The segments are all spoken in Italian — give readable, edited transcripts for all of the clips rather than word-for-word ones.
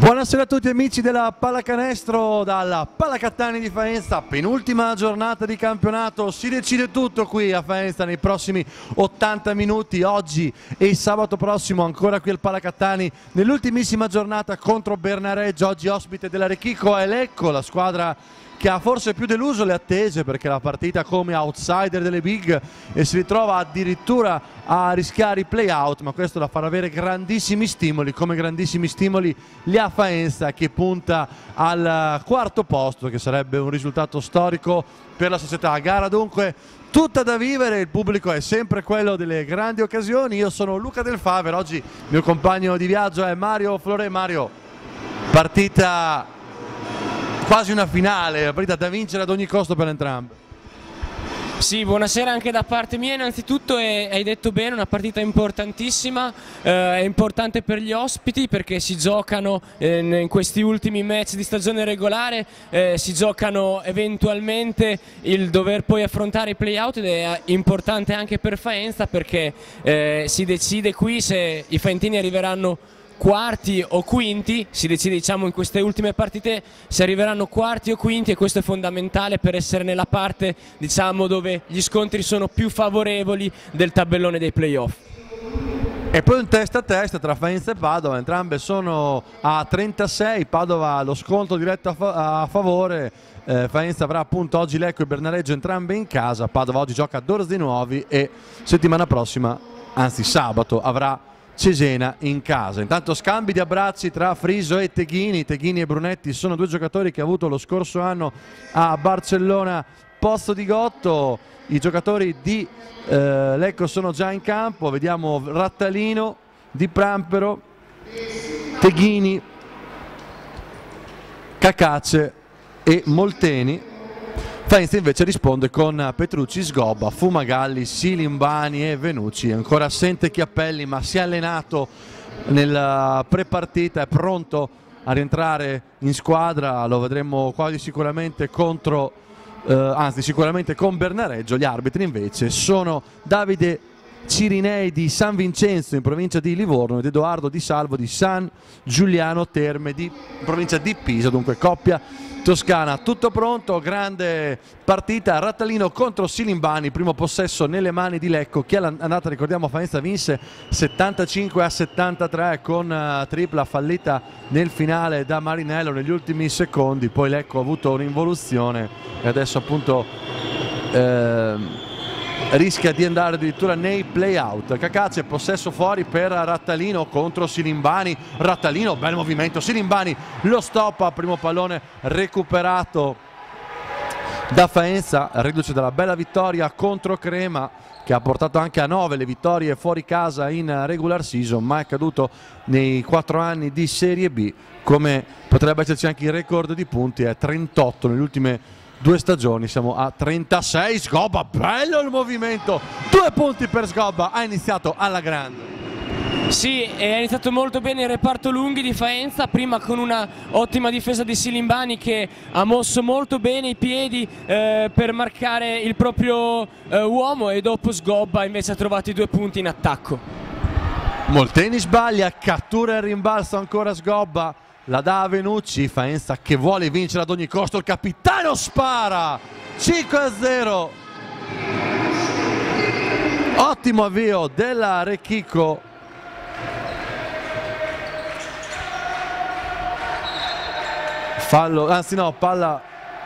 Buonasera a tutti amici della pallacanestro dalla Palacattani di Faenza, penultima giornata di campionato, si decide tutto qui a Faenza nei prossimi 80 minuti, oggi e sabato prossimo ancora qui al Palacattani nell'ultimissima giornata contro Bernareggio. Oggi ospite della Rechico è Lecco, la squadra che ha forse più deluso le attese perché la partita come outsider delle big e si ritrova addirittura a rischiare i play-out, ma questo la farà avere grandissimi stimoli, come grandissimi stimoli li ha Faenza che punta al quarto posto, che sarebbe un risultato storico per la società. Gara dunque tutta da vivere, il pubblico è sempre quello delle grandi occasioni. Io sono Luca Del Faver, oggi il mio compagno di viaggio è Mario Flore. Mario, partita quasi una finale, una partita da vincere ad ogni costo per entrambi. Sì, buonasera anche da parte mia. Innanzitutto hai detto bene, una partita importantissima, è importante per gli ospiti perché si giocano in questi ultimi match di stagione regolare, si giocano eventualmente il dover poi affrontare i play-out ed è importante anche per Faenza perché si decide qui se i faentini arriveranno quarti o quinti, si decide diciamo in queste ultime partite se arriveranno quarti o quinti, e questo è fondamentale per essere nella parte diciamo dove gli scontri sono più favorevoli del tabellone dei playoff. E poi un testa a testa tra Faenza e Padova, entrambe sono a 36, Padova lo sconto diretto a favore, Faenza avrà appunto oggi Lecco e Bernareggio entrambe in casa, Padova oggi gioca a Dorsi Nuovi e settimana prossima, anzi sabato, avrà Cesena in casa. Intanto scambi di abbracci tra Friso e Teghini. Teghini e Brunetti sono due giocatori che ha avuto lo scorso anno a Barcellona Pozzo di Gotto. I giocatori di Lecco sono già in campo, vediamo Rattalino, Di Prampero, Teghini, Cacace e Molteni. Faenza invece risponde con Petrucci, Sgobba, Fumagalli, Silimbani e Venucci. Ancora assente Chiappelli, ma si è allenato nella prepartita, è pronto a rientrare in squadra, lo vedremo quasi sicuramente contro, anzi sicuramente con Bernareggio. Gli arbitri invece sono Davide Cirinei di San Vincenzo in provincia di Livorno ed Edoardo Di Salvo di San Giuliano Terme di provincia di Pisa, dunque coppia toscana. Tutto pronto, grande partita, Rattalino contro Silimbani, primo possesso nelle mani di Lecco che all'andata, ricordiamo, Faenza vinse 75-73 con tripla fallita nel finale da Marinello negli ultimi secondi, poi Lecco ha avuto un'involuzione e adesso appunto rischia di andare addirittura nei play-out. Cacace, possesso fuori per Rattalino contro Silimbani. Rattalino, bel movimento. Silimbani lo stoppa, primo pallone recuperato da Faenza, reduce dalla bella vittoria contro Crema che ha portato anche a 9 le vittorie fuori casa in regular season, ma è accaduto nei 4 anni di Serie B. Come potrebbe esserci anche il record di punti, è 38 nelle ultime 2 stagioni, siamo a 36. Sgobba, bello il movimento, 2 punti per Sgobba, ha iniziato alla grande. Sì, è iniziato molto bene il reparto lunghi di Faenza, prima con una ottima difesa di Silimbani che ha mosso molto bene i piedi per marcare il proprio uomo, e dopo Sgobba invece ha trovato i 2 punti in attacco. Molteni sbaglia, cattura il rimbalzo ancora Sgobba, la dà a Venucci. Faenza che vuole vincere ad ogni costo, il capitano spara, 5-0. Ottimo avvio della Rechico. Fallo, anzi no, palla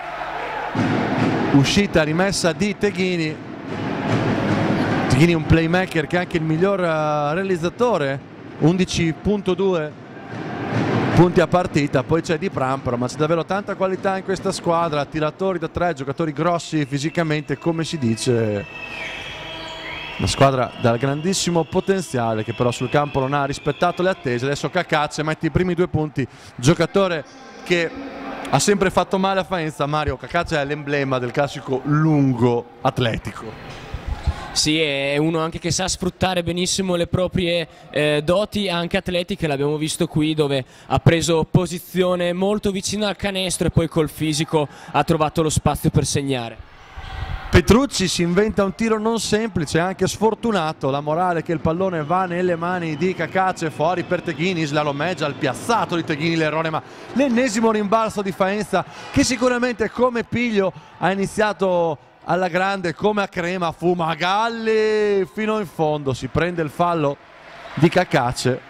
uscita, rimessa di Teghini. Teghini un playmaker che è anche il miglior realizzatore, 11.2 punti a partita. Poi c'è Di Prampero, ma c'è davvero tanta qualità in questa squadra, tiratori da 3, giocatori grossi fisicamente, come si dice, una squadra dal grandissimo potenziale che però sul campo non ha rispettato le attese. Adesso Cacace mette i primi 2 punti, giocatore che ha sempre fatto male a Faenza. Mario, Cacace è l'emblema del classico lungo atletico. Sì, è uno anche che sa sfruttare benissimo le proprie doti anche atletiche, l'abbiamo visto qui dove ha preso posizione molto vicino al canestro e poi col fisico ha trovato lo spazio per segnare. Petrucci si inventa un tiro non semplice, anche sfortunato. La morale è che il pallone va nelle mani di Cacace, fuori per Teghini, slalomeggia il piazzato di Teghini, l'errore, ma l'ennesimo rimbalzo di Faenza che sicuramente come piglio ha iniziato alla grande, come a crema. Fumagalli fino in fondo, si prende il fallo di Cacace.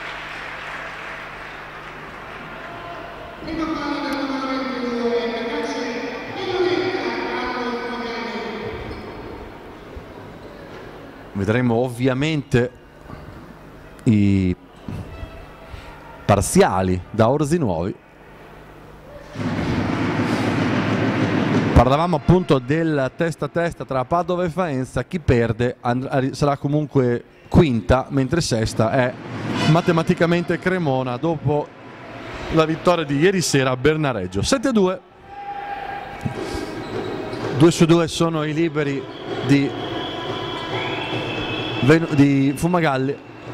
Vedremo ovviamente i parziali da Orzi Nuovi. Parlavamo appunto del testa a testa tra Padova e Faenza. Chi perde sarà comunque quinta, mentre sesta è matematicamente Cremona dopo la vittoria di ieri sera a Bernareggio. 7-2. 2 su 2 sono i liberi di Fumagalli.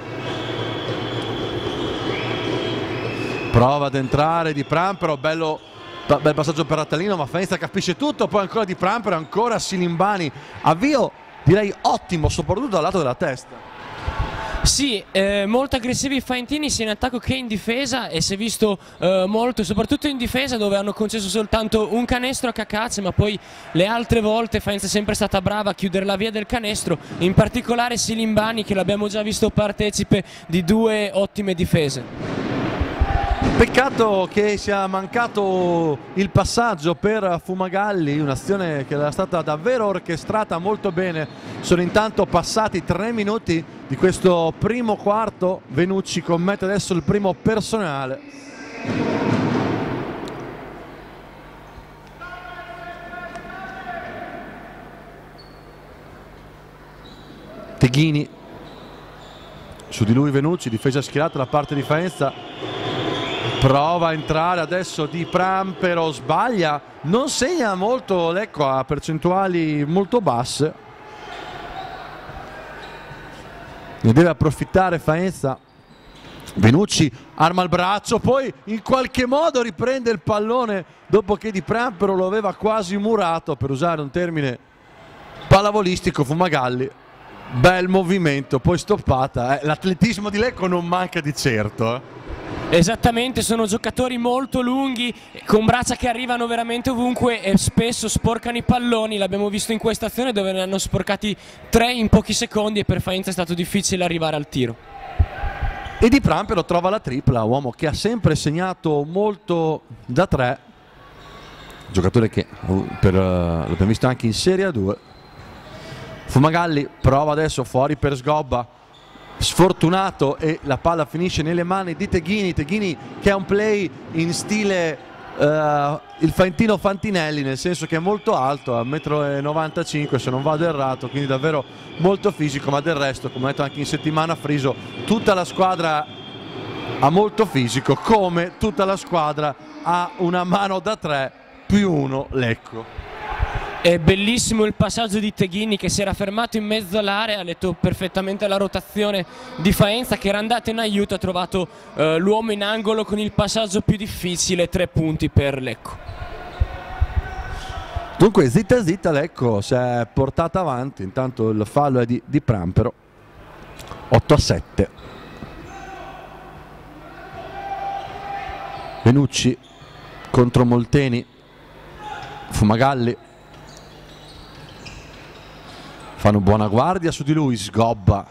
Prova ad entrare Di Prampero, bel passaggio per Rattalino, ma Faenza capisce tutto. Poi ancora Di Prampero, ancora Silimbani. Avvio direi ottimo, soprattutto dal lato della testa. Sì, molto aggressivi i faentini sia in attacco che in difesa, e si è visto molto, soprattutto in difesa, dove hanno concesso soltanto un canestro a Cacace, ma poi le altre volte Faenza è sempre stata brava a chiudere la via del canestro, in particolare Silimbani, che l'abbiamo già visto partecipe di 2 ottime difese. Peccato che sia mancato il passaggio per Fumagalli, un'azione che era stata davvero orchestrata molto bene. Sono intanto passati 3 minuti di questo primo quarto. Venucci commette adesso il primo personale. Teghini, su di lui Venucci, difesa schierata da parte di Faenza. Prova a entrare adesso Di Prampero, sbaglia, non segna molto Lecco, a percentuali molto basse. Ne deve approfittare Faenza. Venucci arma il braccio, poi in qualche modo riprende il pallone dopo che Di Prampero lo aveva quasi murato, per usare un termine pallavolistico. Fumagalli, bel movimento, poi stoppata. L'atletismo di Lecco non manca di certo. Esattamente, sono giocatori molto lunghi, con braccia che arrivano veramente ovunque e spesso sporcano i palloni. L'abbiamo visto in questa azione dove ne hanno sporcati 3 in pochi secondi, e per Faenza è stato difficile arrivare al tiro. E Di Prampero trova la tripla, uomo che ha sempre segnato molto da 3, giocatore che l'abbiamo visto anche in Serie A2. Fumagalli prova adesso fuori per Sgobba, sfortunato, e la palla finisce nelle mani di Teghini. Teghini che ha un play in stile il faentino Fantinelli, nel senso che è molto alto, a 1,95 m se non vado errato, quindi davvero molto fisico, ma del resto, come ho detto anche in settimana Friso, tutta la squadra ha molto fisico, come tutta la squadra ha una mano da 3 più 1 Lecco. È bellissimo il passaggio di Teghini, che si era fermato in mezzo all'area, ha letto perfettamente la rotazione di Faenza, che era andata in aiuto, ha trovato l'uomo in angolo con il passaggio più difficile. 3 punti per Lecco. Dunque zitta zitta Lecco si è portata avanti, intanto il fallo è di Prampero. 8-7. Venucci contro Molteni. Fumagalli, fanno buona guardia su di lui. Sgobba,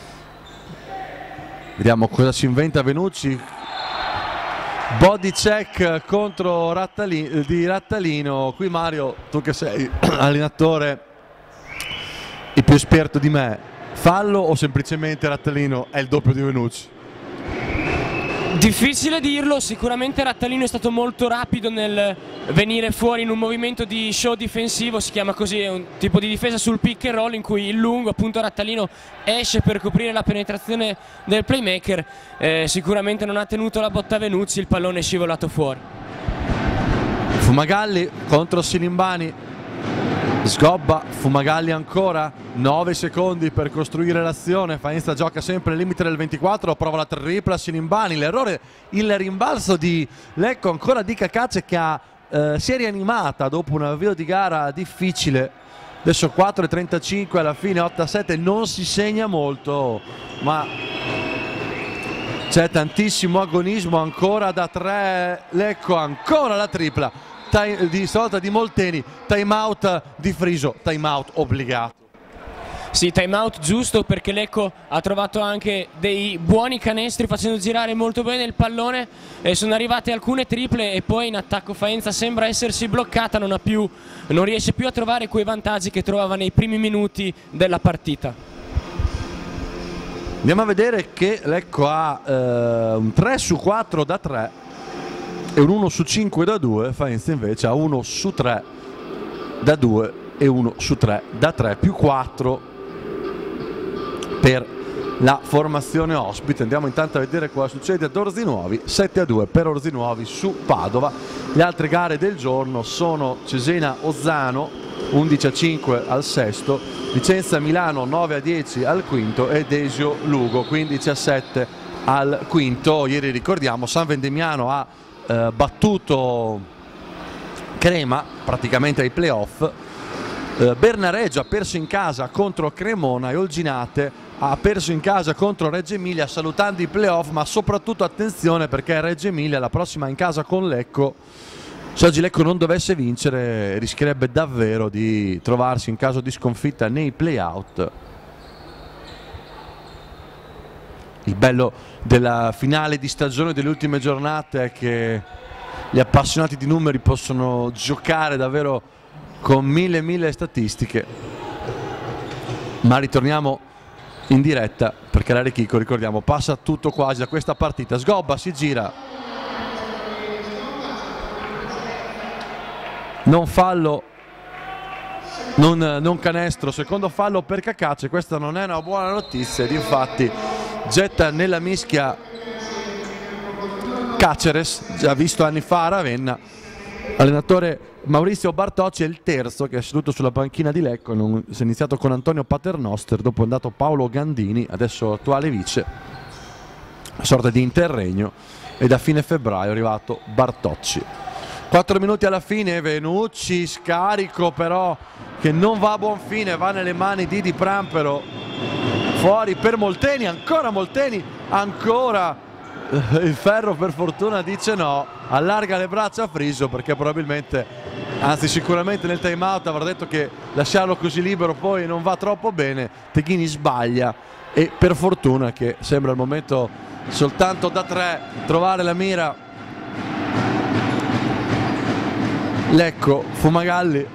vediamo cosa si inventa Venucci. Body check contro di Rattalino. Qui Mario, tu che sei allenatore il più esperto di me, fallo o semplicemente Rattalino è il doppio di Venucci? Difficile dirlo, sicuramente Rattalino è stato molto rapido nel venire fuori in un movimento di show difensivo, si chiama così, è un tipo di difesa sul pick and roll in cui il lungo, appunto Rattalino, esce per coprire la penetrazione del playmaker. Sicuramente non ha tenuto la botta Venucci, il pallone è scivolato fuori. Fumagalli contro Silimbani. Sgobba, Fumagalli ancora, 9 secondi per costruire l'azione. Faenza gioca sempre al limite del 24, prova la tripla Silimbani, l'errore, il rimbalzo di Lecco, ancora di Cacace che si è rianimata dopo un avvio di gara difficile Adesso 4,35 alla fine, 8-7, non si segna molto, ma c'è tantissimo agonismo ancora da 3. Lecco, ancora la tripla di stavolta di Molteni, time out di Friso, time out obbligato. Sì, time out giusto, perché Lecco ha trovato anche dei buoni canestri facendo girare molto bene il pallone, e sono arrivate alcune triple, e poi in attacco Faenza sembra essersi bloccata, non riesce più a trovare quei vantaggi che trovava nei primi minuti della partita. Andiamo a vedere che Lecco ha un 3 su 4 da 3 e un 1 su 5 da 2, Faenza invece ha 1 su 3 da 2 e 1 su 3 da 3, più 4 per la formazione ospite. Andiamo intanto a vedere cosa succede ad Orzinuovi. 7-2 per Orzinuovi su Padova. Le altre gare del giorno sono Cesena-Ozzano 11-5 al sesto, Vicenza-Milano 9-10 al quinto e Desio-Lugo 15-7 al quinto. Ieri ricordiamo San Vendemiano ha battuto Crema praticamente ai playoff. Bernareggio ha perso in casa contro Cremona e Olginate ha perso in casa contro Reggio Emilia, salutando i playoff, ma soprattutto attenzione perché Reggio Emilia la prossima in casa con Lecco. Se oggi Lecco non dovesse vincere rischierebbe davvero di trovarsi in caso di sconfitta nei playout. Il bello della finale di stagione delle ultime giornate è che gli appassionati di numeri possono giocare davvero con mille statistiche. Ma ritorniamo in diretta perché l'Arechico, ricordiamo, passa tutto quasi da questa partita. Sgobba si gira, non fallo, non canestro, secondo fallo per Cacace. Questa non è una buona notizia ed infatti getta nella mischia Caceres, già visto anni fa a Ravenna. Allenatore Maurizio Bartocci è il terzo che è seduto sulla panchina di Lecco. Si è iniziato con Antonio Paternoster, dopo è andato Paolo Gandini, adesso attuale vice, sorta di interregno, e da fine febbraio è arrivato Bartocci. 4 minuti alla fine, Venucci, scarico però che non va a buon fine, va nelle mani di Di Prampero, fuori per Molteni, ancora Molteni, ancora il ferro per fortuna dice no, allarga le braccia a Friso perché probabilmente, anzi sicuramente nel time out avrà detto che lasciarlo così libero poi non va troppo bene. Teghini sbaglia e per fortuna che sembra al momento soltanto da 3 trovare la mira Lecco. Fumagalli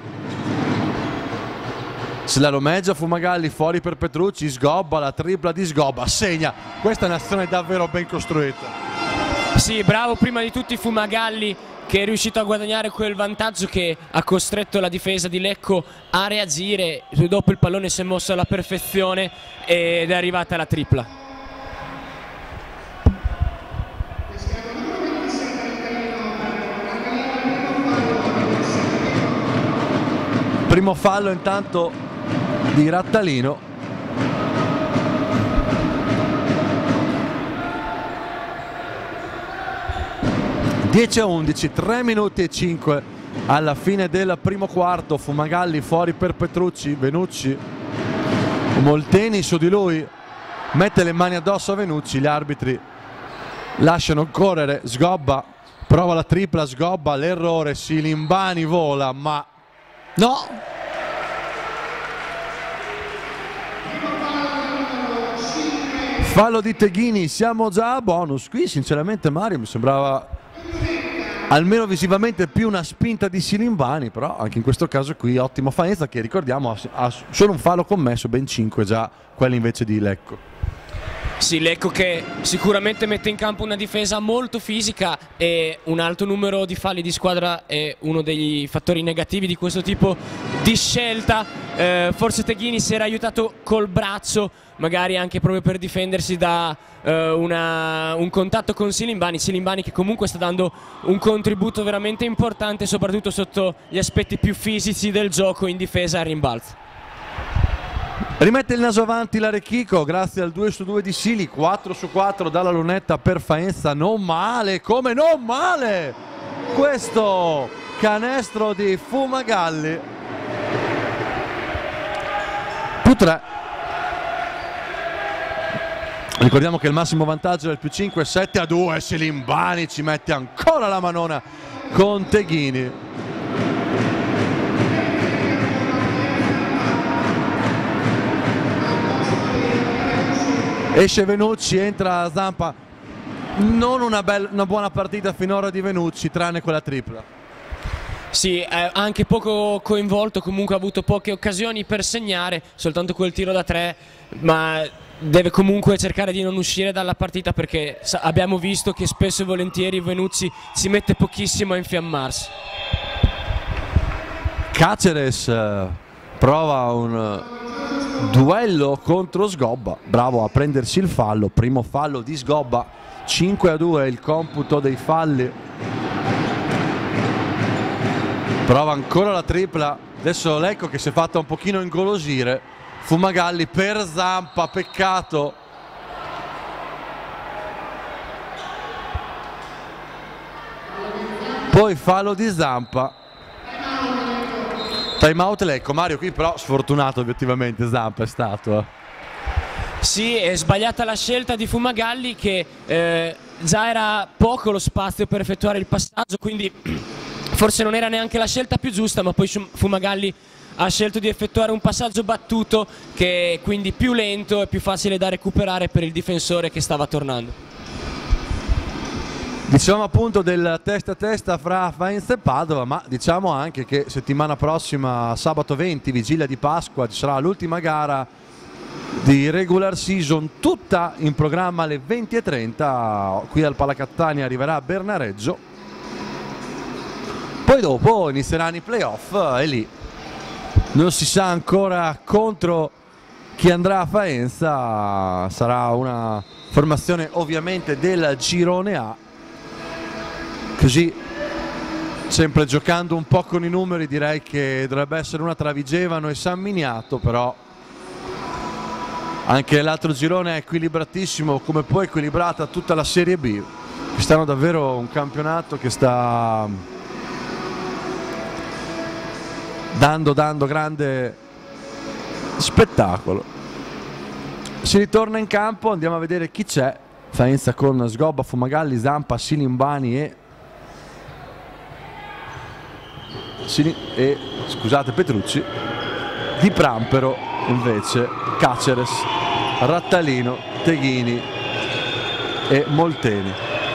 slalomeggia, Fumagalli fuori per Petrucci, Sgobba, la tripla di Sgobba, segna. Questa è un'azione davvero ben costruita. Sì, bravo prima di tutti Fumagalli, che è riuscito a guadagnare quel vantaggio che ha costretto la difesa di Lecco a reagire. Dopo il pallone si è mosso alla perfezione ed è arrivata la tripla. Primo fallo intanto di Rattalino. (10-11), 3 minuti e 5 alla fine del primo quarto. Fumagalli fuori per Petrucci, Venucci, Molteni su di lui, mette le mani addosso a Venucci, gli arbitri lasciano correre. Sgobba prova la tripla, Sgobba, l'errore, Silimbani vola ma no. Fallo di Teghini, siamo già a bonus. Qui sinceramente Mario mi sembrava almeno visivamente più una spinta di Silimbani, però anche in questo caso qui ottima Faenza, che ricordiamo ha solo un fallo commesso, ben 5 già quelli invece di Lecco. Sì, Lecco che sicuramente mette in campo una difesa molto fisica, e un alto numero di falli di squadra è uno dei fattori negativi di questo tipo di scelta. Forse Teghini si era aiutato col braccio, magari anche proprio per difendersi da un contatto con Silimbani che comunque sta dando un contributo veramente importante, soprattutto sotto gli aspetti più fisici del gioco in difesa a rimbalzo. Rimette il naso avanti l'Arechico grazie al 2 su 2 di Sili, 4 su 4 dalla lunetta per Faenza. Non male, come non male questo canestro di Fumagalli. più 3. Ricordiamo che il massimo vantaggio del più 5 è 7-2. Silimbani ci mette ancora la manona con Teghini. Esce Venucci, entra Zampa. Non una buona partita finora di Venucci, tranne quella tripla. Sì, anche poco coinvolto, comunque ha avuto poche occasioni per segnare, soltanto quel tiro da 3, ma deve comunque cercare di non uscire dalla partita, perché abbiamo visto che spesso e volentieri Venucci si mette pochissimo a infiammarsi. Caceres prova un duello contro Sgobba, bravo a prendersi il fallo, primo fallo di Sgobba, 5-2 il computo dei falli. Prova ancora la tripla, adesso Lecco che si è fatta un pochino ingolosire. Fumagalli per Zampa, peccato. Poi fallo di Zampa. Time out Lecco. Mario qui però sfortunato obiettivamente Zampa è stato. Sì, è sbagliata la scelta di Fumagalli, che già era poco lo spazio per effettuare il passaggio, quindi forse non era neanche la scelta più giusta, ma poi Fumagalli ha scelto di effettuare un passaggio battuto, che è quindi più lento e più facile da recuperare per il difensore che stava tornando. Diciamo appunto del testa a testa fra Faenza e Padova, ma diciamo anche che settimana prossima, sabato 20, vigilia di Pasqua, ci sarà l'ultima gara di regular season, tutta in programma alle 20:30. Qui al Palacatania arriverà Bernareggio, poi dopo inizieranno i playoff e lì non si sa ancora contro chi andrà a Faenza. Sarà una formazione ovviamente del girone A, così sempre giocando un po' con i numeri direi che dovrebbe essere una tra Vigevano e San Miniato, però anche l'altro girone è equilibratissimo, come poi è equilibrata tutta la Serie B. Quest'anno davvero un campionato che sta dando grande spettacolo. Si ritorna in campo, andiamo a vedere chi c'è. Faenza con Sgobba, Fumagalli, Zampa, Silimbani e scusate Petrucci. Di Prampero invece Caceres, Rattalino, Teghini e Molteni.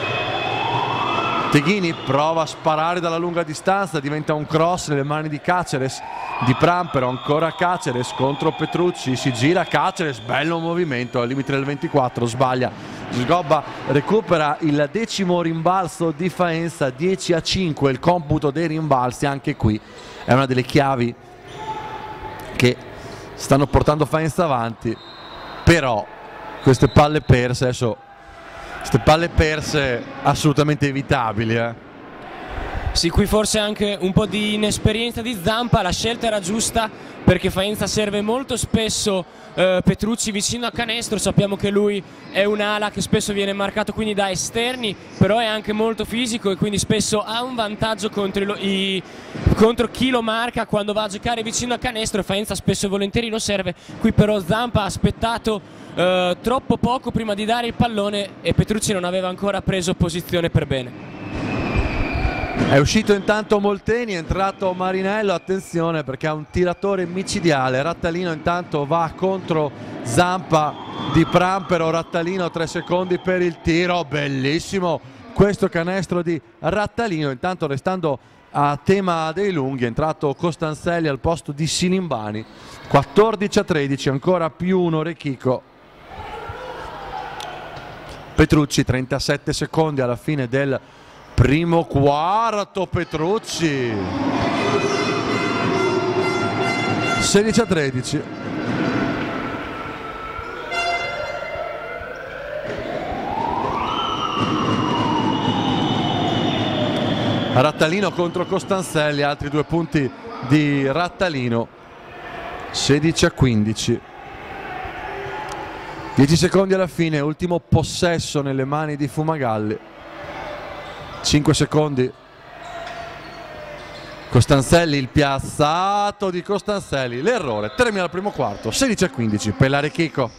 Teghini prova a sparare dalla lunga distanza, diventa un cross nelle mani di Caceres. Di Prampero, ancora Caceres contro Petrucci, si gira Caceres, bello movimento al limite del 24, sbaglia. Sgobba recupera il 10° rimbalzo di Faenza, 10-5 il computo dei rimbalzi. Anche qui è una delle chiavi che stanno portando Faenza avanti, però queste palle perse adesso, queste palle perse assolutamente evitabili. Sì, qui forse anche un po' di inesperienza di Zampa, la scelta era giusta perché Faenza serve molto spesso Petrucci vicino a canestro. Sappiamo che lui è un'ala che spesso viene marcato quindi da esterni, però è anche molto fisico e quindi spesso ha un vantaggio contro chi lo marca quando va a giocare vicino a canestro, e Faenza spesso e volentieri lo serve. Qui però Zampa ha aspettato troppo poco prima di dare il pallone e Petrucci non aveva ancora preso posizione per bene. È uscito intanto Molteni, è entrato Marinello, attenzione perché ha un tiratore micidiale. Rattalino intanto va contro Zampa. Di Prampero, Rattalino 3 secondi per il tiro, bellissimo questo canestro di Rattalino. Intanto restando a tema dei lunghi è entrato Costanzelli al posto di Silimbani. 14-13, ancora più uno Rechico. Petrucci 37 secondi alla fine del primo quarto. Petrucci 16-13. Rattalino contro Costanzelli, altri 2 punti di Rattalino. 16-15. 10 secondi alla fine, ultimo possesso nelle mani di Fumagalli. 5 secondi Costanzelli, il piazzato di Costanzelli, l'errore, termina il primo quarto, 16-15 per l'Arechico.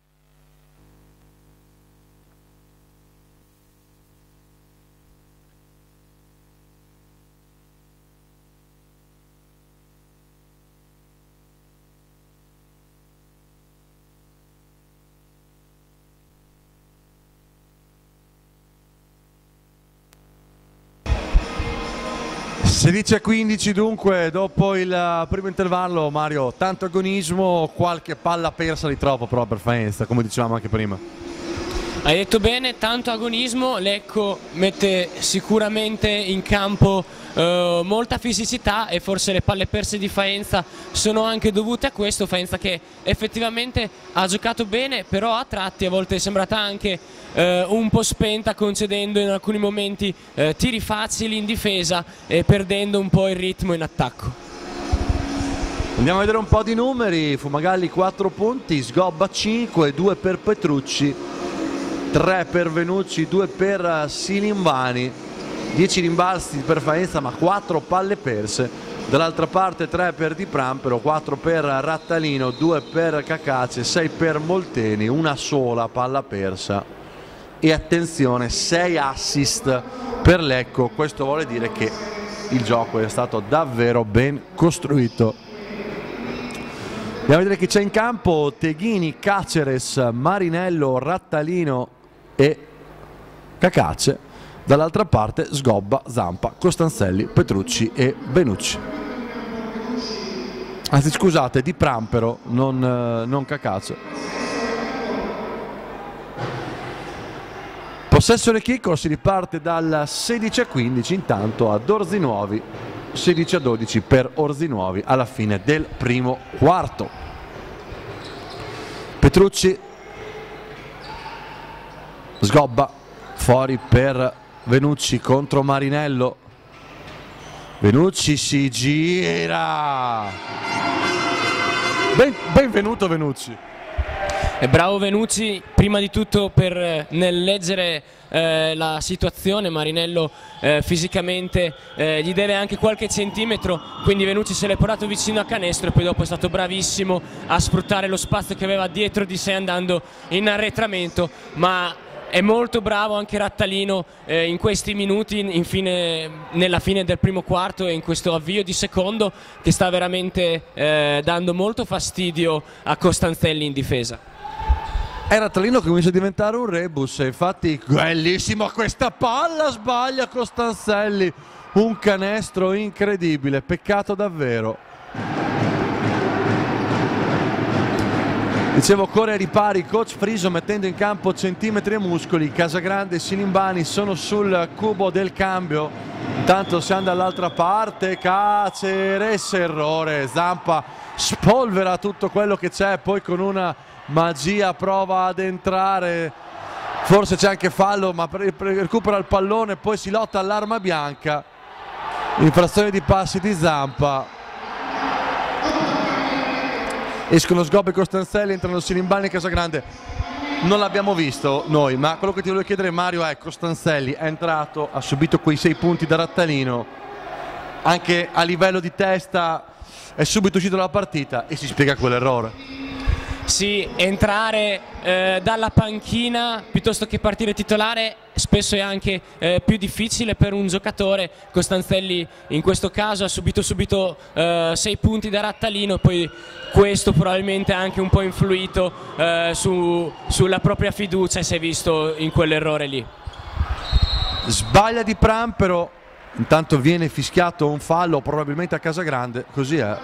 Si dice 15 dunque, dopo il primo intervallo. Mario, tanto agonismo, qualche palla persa di troppo però per Faenza, come dicevamo anche prima. Hai detto bene, tanto agonismo, Lecco mette sicuramente in campo molta fisicità e forse le palle perse di Faenza sono anche dovute a questo. Faenza che effettivamente ha giocato bene, però a tratti a volte è sembrata anche un po' spenta, concedendo in alcuni momenti tiri facili in difesa e perdendo un po' il ritmo in attacco. Andiamo a vedere un po' di numeri. Fumagalli 4 punti, Sgobba 5, 2 per Petrucci, 3 per Venucci, 2 per Silimbani, 10 rimbalzi per Faenza ma 4 palle perse. Dall'altra parte 3 per Di Prampero, 4 per Rattalino, 2 per Cacace, 6 per Molteni, una sola palla persa. E attenzione, 6 assist per Lecco. Questo vuole dire che il gioco è stato davvero ben costruito. Andiamo a vedere chi c'è in campo: Teghini, Caceres, Marinello, Rattalino e Cacace. Dall'altra parte Sgobba, Zampa, Costanzelli, Petrucci e Benucci. Anzi scusate, Di Prampero, non Cacace. Possesso Arechico, si riparte dal 16-15, intanto ad Orzinuovi, 16-12 per Orzinuovi alla fine del primo quarto. Petrucci, Sgobba, fuori per Venucci contro Marinello. Venucci si gira. Benvenuto Venucci. E bravo Venucci, prima di tutto nel leggere la situazione. Marinello fisicamente gli deve anche qualche centimetro, quindi Venucci se l'è portato vicino a canestro e poi dopo è stato bravissimo a sfruttare lo spazio che aveva dietro di sé andando in arretramento. Ma è molto bravo anche Rattalino in questi minuti, nella fine del primo quarto e in questo avvio di secondo, che sta veramente dando molto fastidio a Costanzelli in difesa. È Rattalino che comincia a diventare un rebus, infatti bellissima questa palla, sbaglia Costanzelli, un canestro incredibile, peccato davvero. Dicevo, corre ai ripari coach Friso mettendo in campo centimetri e muscoli. Casagrande e Silimbani sono sul cubo del cambio, intanto siamo dall'altra parte. Caceres, errore, Zampa spolvera tutto quello che c'è, poi con una magia prova ad entrare, forse c'è anche fallo ma recupera il pallone, poi si lotta all'arma bianca, infrazione di passi di Zampa. Escono Sgobba e Costanzelli, entrano Silimbani e Casagrande. Non l'abbiamo visto noi, ma quello che ti volevo chiedere Mario è: Costanzelli è entrato, ha subito quei 6 punti da Rattalino, anche a livello di testa è subito uscito dalla partita e si spiega quell'errore. Sì, entrare dalla panchina piuttosto che partire titolare spesso è anche più difficile per un giocatore. Costanzelli in questo caso ha subito 6 punti da Rattalino, poi questo probabilmente ha anche un po' influito sulla propria fiducia e si è visto in quell'errore lì. Sbaglia Di Prampero, intanto viene fischiato un fallo probabilmente a Casagrande, così è.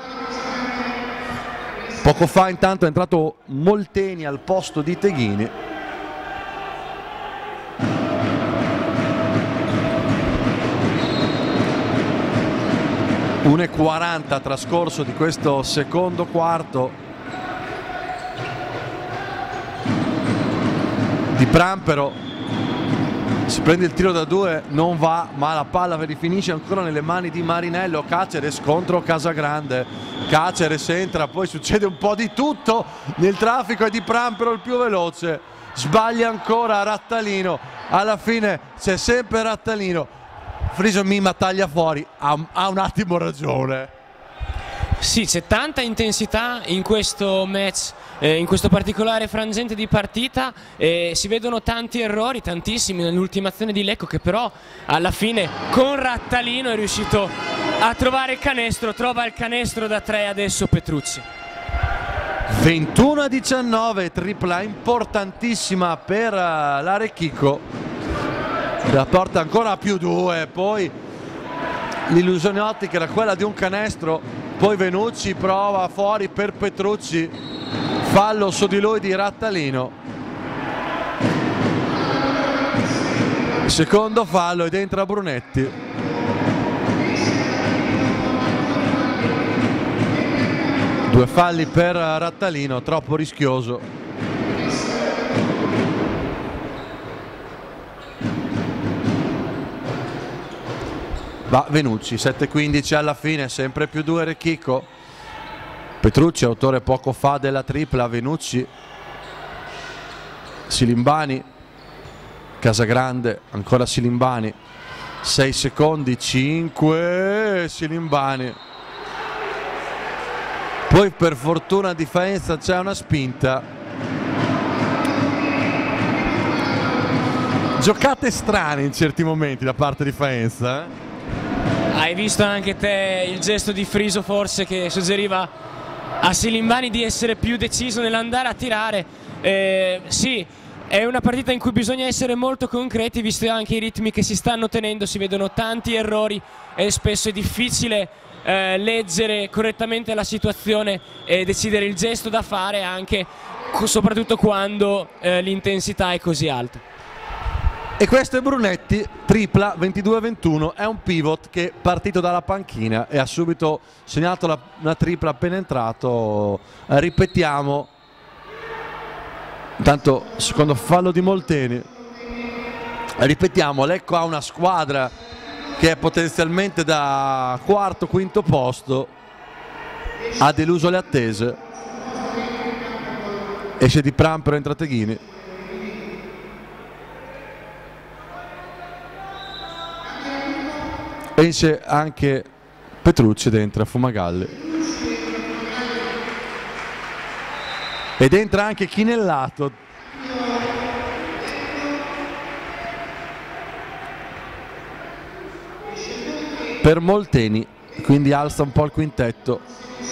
Poco fa intanto è entrato Molteni al posto di Teghini. Une 40 trascorso di questo secondo quarto. Di Prampero si prende il tiro da 2, non va, ma la palla rifinisce ancora nelle mani di Marinello. Caceres contro Casagrande, Caceres entra, poi succede un po' di tutto nel traffico e Di Prampero il più veloce, sbaglia ancora Rattalino, alla fine c'è sempre Rattalino. Friso Mima taglia fuori, ha un attimo ragione. Sì, c'è tanta intensità in questo match, in questo particolare frangente di partita, si vedono tanti errori, tantissimi nell'ultimazione di Lecco, che però alla fine con Rattalino è riuscito a trovare il canestro, trova il canestro da 3 adesso Petrucci. 21-19, tripla importantissima per l'Arechico, la porta ancora a +2, poi l'illusione ottica era quella di un canestro. Poi Venucci prova fuori per Petrucci, fallo su di lui di Rattalino. Secondo fallo ed entra Brunetti. Due falli per Rattalino, troppo rischioso. Va Venucci, 7-15 alla fine, sempre +2 Arechico. Petrucci, autore poco fa della tripla, Venucci, Silimbani, Casagrande, ancora Silimbani, 6 secondi, 5, Silimbani. Poi per fortuna di Faenza c'è una spinta. Giocate strane in certi momenti da parte di Faenza, eh? Hai visto anche te il gesto di Friso forse che suggeriva a Silimbani di essere più deciso nell'andare a tirare. Sì, è una partita in cui bisogna essere molto concreti, visto anche i ritmi che si stanno tenendo, si vedono tanti errori e spesso è difficile leggere correttamente la situazione e decidere il gesto da fare, anche soprattutto quando l'intensità è così alta. E questo è Brunetti, tripla 22-21, è un pivot che partito dalla panchina e ha subito segnato una tripla appena entrato. Ripetiamo, intanto secondo fallo di Molteni, ripetiamo, Lecco ha una squadra che è potenzialmente da quarto, quinto posto, ha deluso le attese, esce Di Prampero, entra Teghini. Esce anche Petrucci, dentro Fumagalli ed entra anche Chinellato. Per Molteni, quindi alza un po' il quintetto.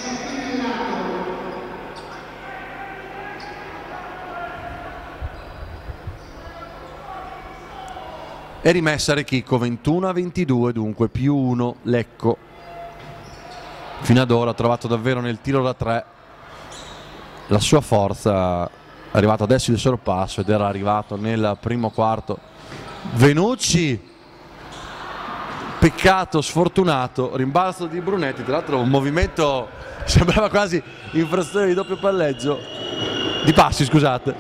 È rimessa Arechico, 21-22, dunque +1 Lecco. Fino ad ora ha trovato davvero nel tiro da 3 la sua forza, è arrivato adesso il sorpasso ed era arrivato nel primo quarto. Venucci, peccato, sfortunato, rimbalzo di Brunetti, tra l'altro un movimento, sembrava quasi infrazione di doppio palleggio, di passi scusate.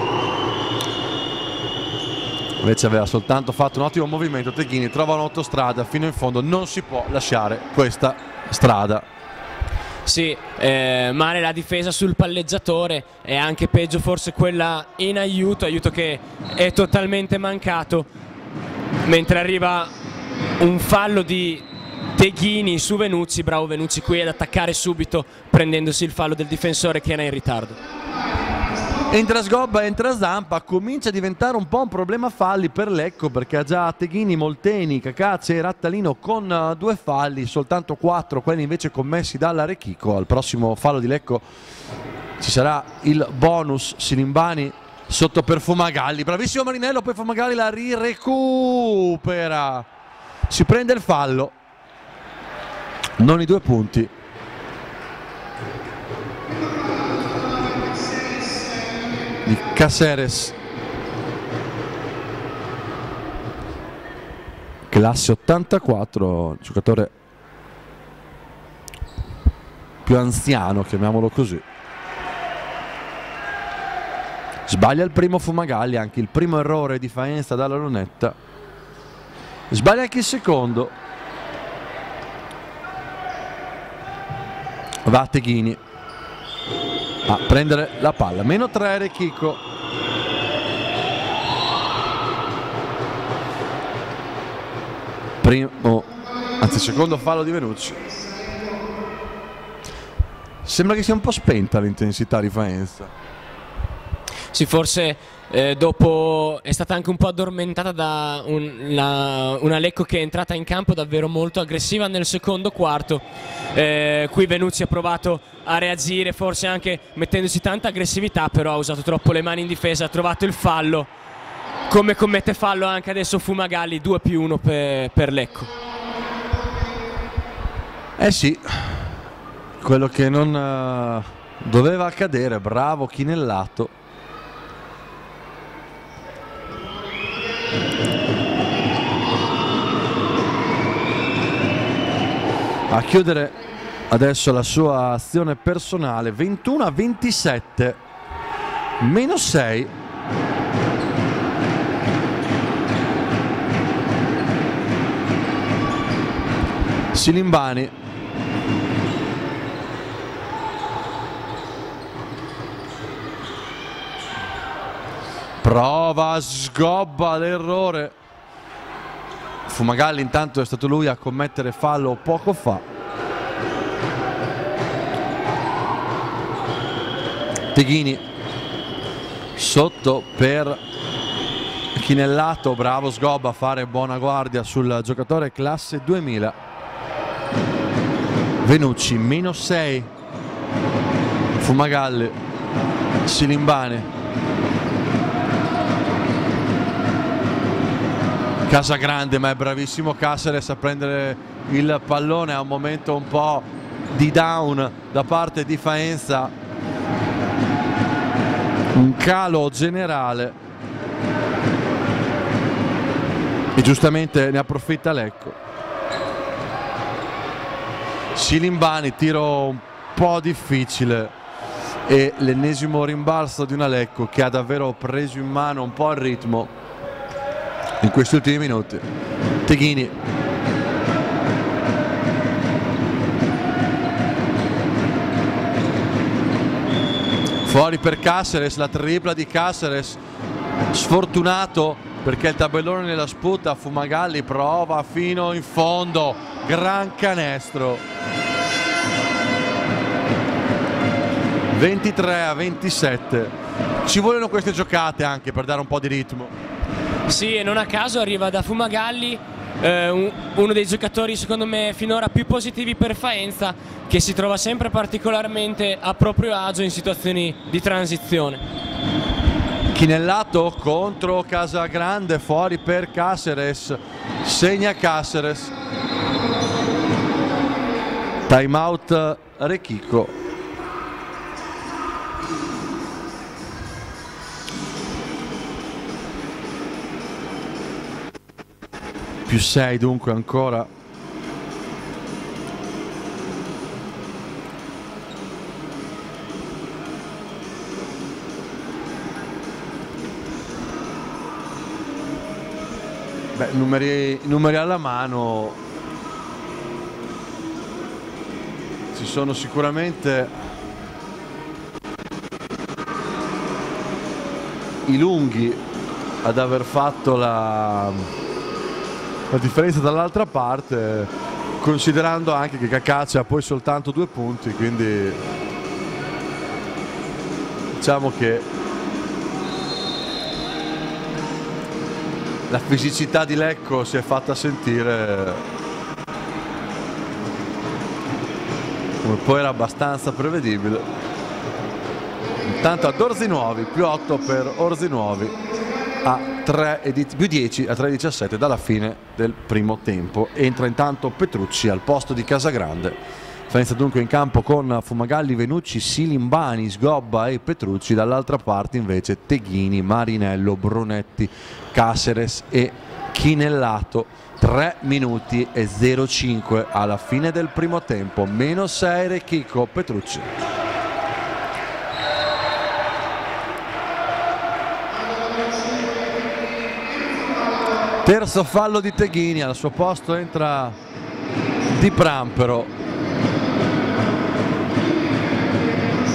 Invece aveva soltanto fatto un ottimo movimento. Teghini trova un'autostrada fino in fondo, non si può lasciare questa strada. Sì, male la difesa sul palleggiatore e anche peggio forse quella in aiuto che è totalmente mancato, mentre arriva un fallo di Teghini su Venucci. Bravo Venucci qui ad attaccare subito prendendosi il fallo del difensore che era in ritardo. Entra Sgobba, entra Zampa, comincia a diventare un po' un problema falli per Lecco, perché ha già Teghini, Molteni, Cacace e Rattalino con 2 falli, soltanto 4 quelli invece commessi dall'Arechico. Al prossimo fallo di Lecco ci sarà il bonus. Silimbani sotto per Fumagalli, bravissimo Marinello, poi Fumagalli la recupera, si prende il fallo, non i 2 punti. Di Caceres, classe 84, giocatore più anziano, chiamiamolo così. Sbaglia il primo Fumagalli, anche il primo errore di Faenza dalla lunetta. Sbaglia anche il secondo. Va Teghini a prendere la palla, -3 Arechico. secondo fallo di Venucci. Sembra che sia un po' spenta l'intensità di Faenza. Sì, forse dopo è stata anche un po' addormentata da una Lecco che è entrata in campo davvero molto aggressiva nel secondo quarto. Qui Venucci ha provato a reagire, forse anche mettendosi tanta aggressività, però ha usato troppo le mani in difesa, ha trovato il fallo, come commette fallo anche adesso Fumagalli, 2+1 per Lecco. Eh sì, quello che non doveva accadere. Bravo Chinellato. A chiudere adesso la sua azione personale, 21-27, -6. Silimbani. Prova, sgobba l'errore. Fumagalli intanto è stato lui a commettere fallo poco fa. Teghini sotto per Chinellato, bravo Sgobba a fare buona guardia sul giocatore classe 2000. Venucci, -6. Fumagalli, Silimbani. Casagrande, ma è bravissimo Caceres a prendere il pallone. A un momento un po' di down da parte di Faenza, un calo generale, e giustamente ne approfitta Lecco. Silimbani, tiro un po' difficile, e l'ennesimo rimbalzo di una Lecco che ha davvero preso in mano un po' il ritmo in questi ultimi minuti. Teghini. Fuori per Caceres, la tripla di Caceres, sfortunato perché il tabellone nella sputa. Fumagalli prova fino in fondo, gran canestro. 23-27. Ci vogliono queste giocate anche per dare un po' di ritmo. Sì, e non a caso arriva da Fumagalli, uno dei giocatori secondo me finora più positivi per Faenza, che si trova sempre particolarmente a proprio agio in situazioni di transizione. Chinellato contro Casagrande, fuori per Caceres, segna Caceres. Time out Rechico. +6 dunque ancora. Beh, numeri alla mano, ci sono sicuramente i lunghi ad aver fatto la differenza dall'altra parte, considerando anche che Cacace ha poi soltanto 2 punti, quindi diciamo che la fisicità di Lecco si è fatta sentire, come poi era abbastanza prevedibile. Intanto ad Orzinuovi, +8 per Orzinuovi, a +10 a 3:17 dalla fine del primo tempo. Entra intanto Petrucci al posto di Casagrande. Faenza dunque in campo con Fumagalli, Venucci, Silimbani, Sgobba e Petrucci. Dall'altra parte invece Teghini, Marinello, Brunetti, Caceres e Chinellato. 3 minuti e 0,5 alla fine del primo tempo. -6 Rechico, Petrucci. Terzo fallo di Teghini, al suo posto entra Di Prampero.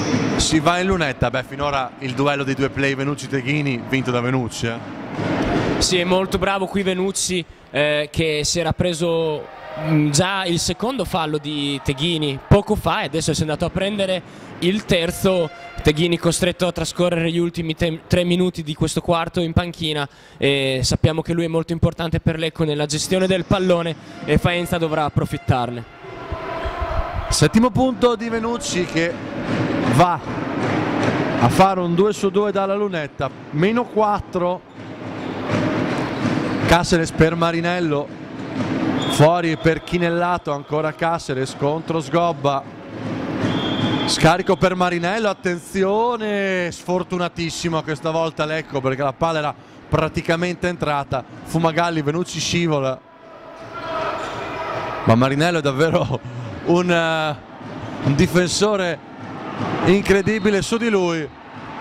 Si va in lunetta. Beh, finora il duello dei due play Venucci-Teghini vinto da Venucci. Sì, è molto bravo qui Venucci, che si era preso già il secondo fallo di Teghini poco fa e adesso si è andato a prendere il terzo. Teghini costretto a trascorrere gli ultimi 3 minuti di questo quarto in panchina, e sappiamo che lui è molto importante per Lecco nella gestione del pallone e Faenza dovrà approfittarne. Settimo punto di Venucci che va a fare un 2 su 2 dalla lunetta, meno 4. Caceres per Marinello, fuori per Chinellato, ancora Caceres contro Sgobba, scarico per Marinello, attenzione, sfortunatissimo questa volta Lecco perché la palla era praticamente entrata. Fumagalli, Venucci scivola, ma Marinello è davvero un difensore incredibile su di lui.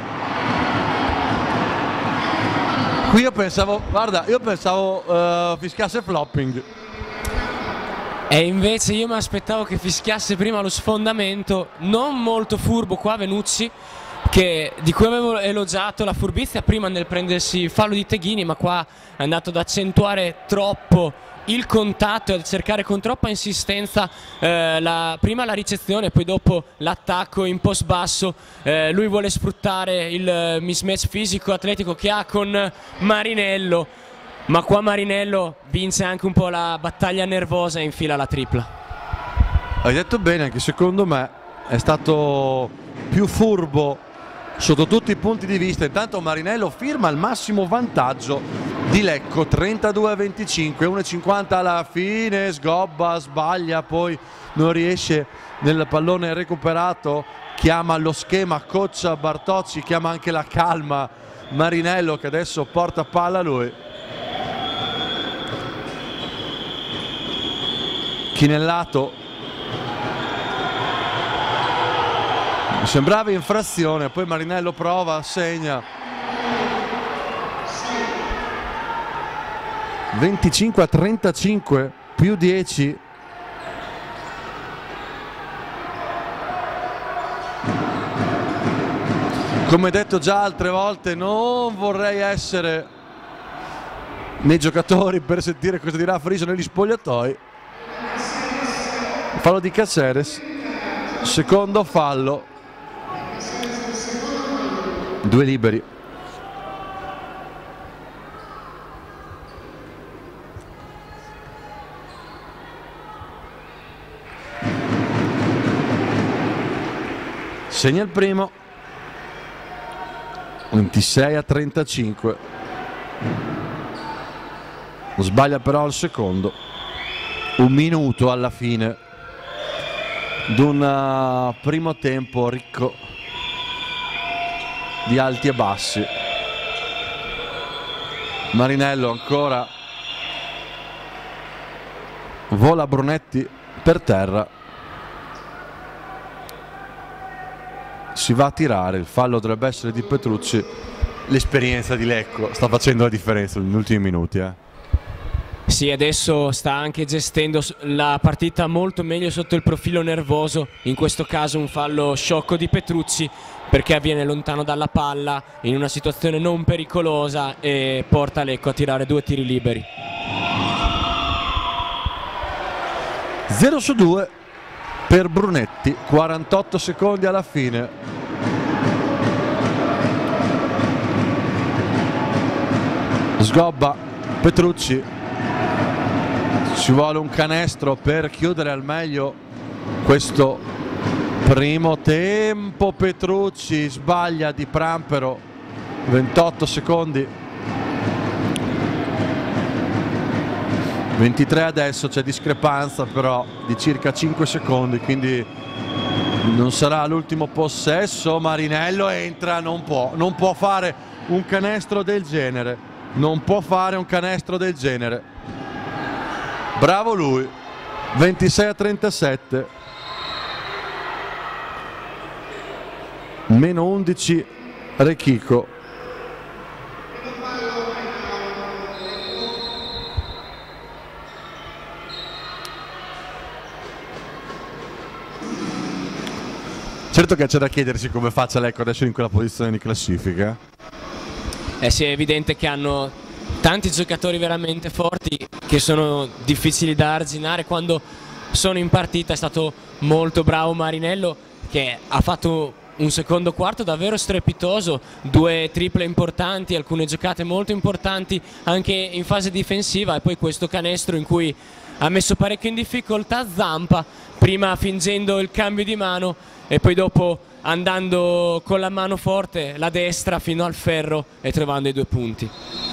Qui io pensavo, guarda, fischiasse flopping. E invece io mi aspettavo che fischiasse prima lo sfondamento. Non molto furbo qua Venucci, di cui avevo elogiato la furbizia prima nel prendersi il fallo di Teghini, ma qua è andato ad accentuare troppo il contatto e a cercare con troppa insistenza prima la ricezione e poi dopo l'attacco in post basso. Lui vuole sfruttare il mismatch fisico atletico che ha con Marinello, ma qua Marinello vince anche un po' la battaglia nervosa e infila la tripla. Hai detto bene, anche secondo me è stato più furbo sotto tutti i punti di vista. Intanto Marinello firma il massimo vantaggio di Lecco, 32-25, 1,50 alla fine. Sgobba sbaglia, poi non riesce nel pallone recuperato, chiama lo schema coach Bartocci, chiama anche la calma Marinello che adesso porta palla a lui. Chinellato, sembrava infrazione, poi Marinello prova, segna. 25-35, più 10. Come detto già altre volte, non vorrei essere nei giocatori per sentire cosa dirà Friso negli spogliatoi. Fallo di Caceres, secondo fallo, 2 liberi. Segna il primo, 26-35. Sbaglia però il secondo. 1 minuto alla fine d'un primo tempo ricco di alti e bassi. Marinello ancora, vola Brunetti per terra, si va a tirare. Il fallo dovrebbe essere di Petrucci. L'esperienza di Lecco sta facendo la differenza negli ultimi minuti. Sì, adesso sta anche gestendo la partita molto meglio sotto il profilo nervoso. In questo caso un fallo sciocco di Petrucci perché avviene lontano dalla palla in una situazione non pericolosa e porta Lecco a tirare 2 tiri liberi. 0 su 2 per Brunetti, 48 secondi alla fine. Sgobba, Petrucci, ci vuole un canestro per chiudere al meglio questo primo tempo. Petrucci sbaglia di Prampero, 28 secondi, 23 adesso, c'è discrepanza però di circa 5 secondi, quindi non sarà l'ultimo possesso. Marinello entra, non può fare un canestro del genere, non può fare un canestro del genere. Bravo lui. 26-37, meno 11 Rechico. Certo che c'è da chiedersi come faccia Lecco adesso in quella posizione di classifica. Sì, è evidente che hanno tanti giocatori veramente forti che sono difficili da arginare quando sono in partita. È stato molto bravo Marinello, che ha fatto un secondo quarto davvero strepitoso, 2 triple importanti, alcune giocate molto importanti anche in fase difensiva, e poi questo canestro in cui ha messo parecchio in difficoltà Zampa, prima fingendo il cambio di mano e poi dopo andando con la mano forte, la destra, fino al ferro e trovando i 2 punti.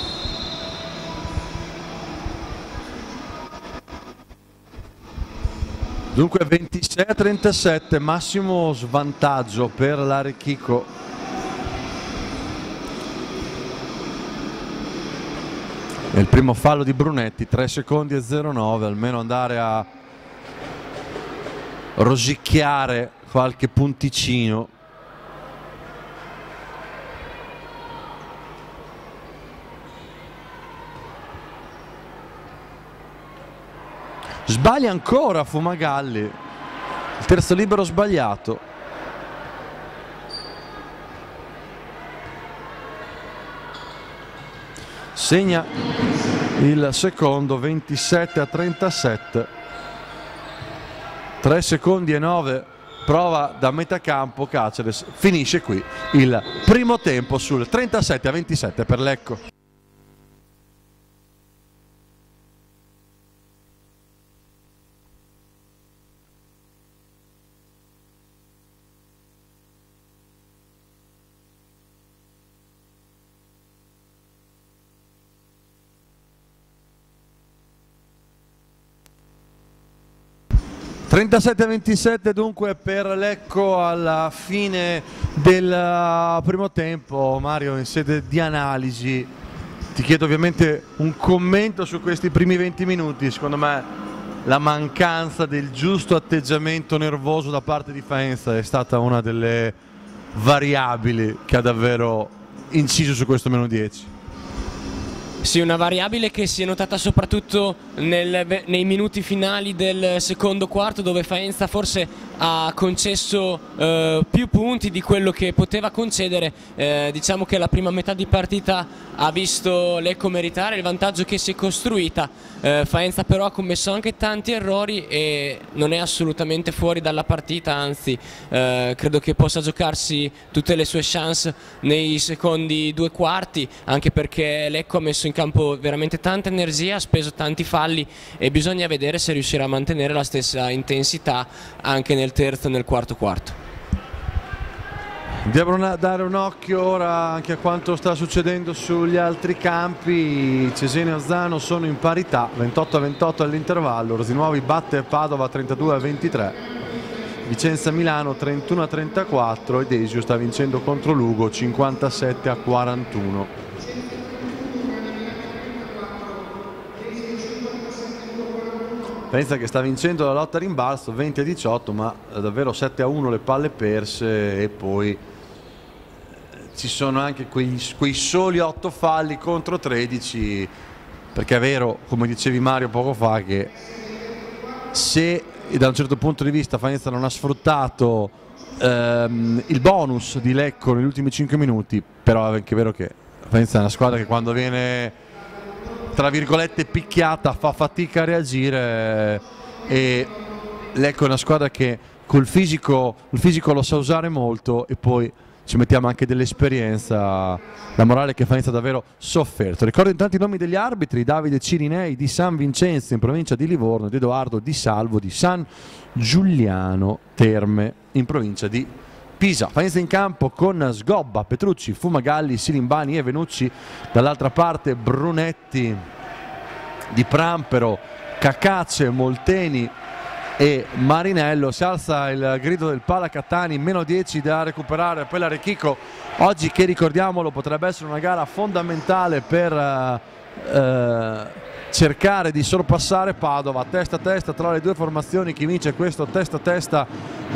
Dunque 26-37, massimo svantaggio per l'Arechico. E il primo fallo di Brunetti, 3 secondi e 0,9, almeno andare a rosicchiare qualche punticino. Sbaglia ancora Fumagalli, il terzo libero sbagliato. Segna il secondo, 27-37, 3 secondi e 9, prova da metà campo Caceres, finisce qui il primo tempo sul 37-27 per Lecco. (37-27) dunque per Lecco alla fine del primo tempo. Mario, in sede di analisi ti chiedo ovviamente un commento su questi primi 20 minuti. Secondo me la mancanza del giusto atteggiamento nervoso da parte di Faenza è stata una delle variabili che ha davvero inciso su questo -10. Sì, una variabile che si è notata soprattutto nei minuti finali del secondo quarto, dove Faenza forse ha concesso più punti di quello che poteva concedere. Diciamo che la prima metà di partita ha visto Lecco meritare il vantaggio che si è costruita. Faenza però ha commesso anche tanti errori e non è assolutamente fuori dalla partita, anzi credo che possa giocarsi tutte le sue chance nei secondi 2 quarti, anche perché Lecco ha messo in campo veramente tanta energia, ha speso tanti falli e bisogna vedere se riuscirà a mantenere la stessa intensità anche nel terzo e nel quarto quarto. Devono dare un occhio ora anche a quanto sta succedendo sugli altri campi. Cesena e Ozzano sono in parità, 28-28 all'intervallo. Rosinuovi batte Padova 32-23, Vicenza Milano 31-34 e Desio sta vincendo contro Lugo 57-41. Pensa che sta vincendo la lotta a rimbalzo 20-18, ma davvero 7-1 le palle perse, e poi ci sono anche quei soli 8 falli contro 13, perché è vero, come dicevi Mario poco fa, che se da un certo punto di vista Faenza non ha sfruttato il bonus di Lecco negli ultimi 5 minuti, però è anche vero che Faenza è una squadra che quando viene tra virgolette picchiata fa fatica a reagire, e Lecco è una squadra che col fisico, il fisico lo sa usare molto, e poi ci mettiamo anche dell'esperienza. La morale che Faenza ha davvero sofferto. Ricordo intanto i nomi degli arbitri: Davide Cirinei di San Vincenzo in provincia di Livorno ed Edoardo Di Salvo di San Giuliano Terme in provincia di Pisa. Faenza in campo con Sgobba, Petrucci, Fumagalli, Silimbani e Venucci. Dall'altra parte Brunetti, Di Prampero, Cacace, Molteni e Marinello. Si alza il grido del Palacattani, -10 da recuperare per l'Arechico oggi, che ricordiamolo potrebbe essere una gara fondamentale per cercare di sorpassare Padova. Testa a testa tra le due formazioni, chi vince questo testa a testa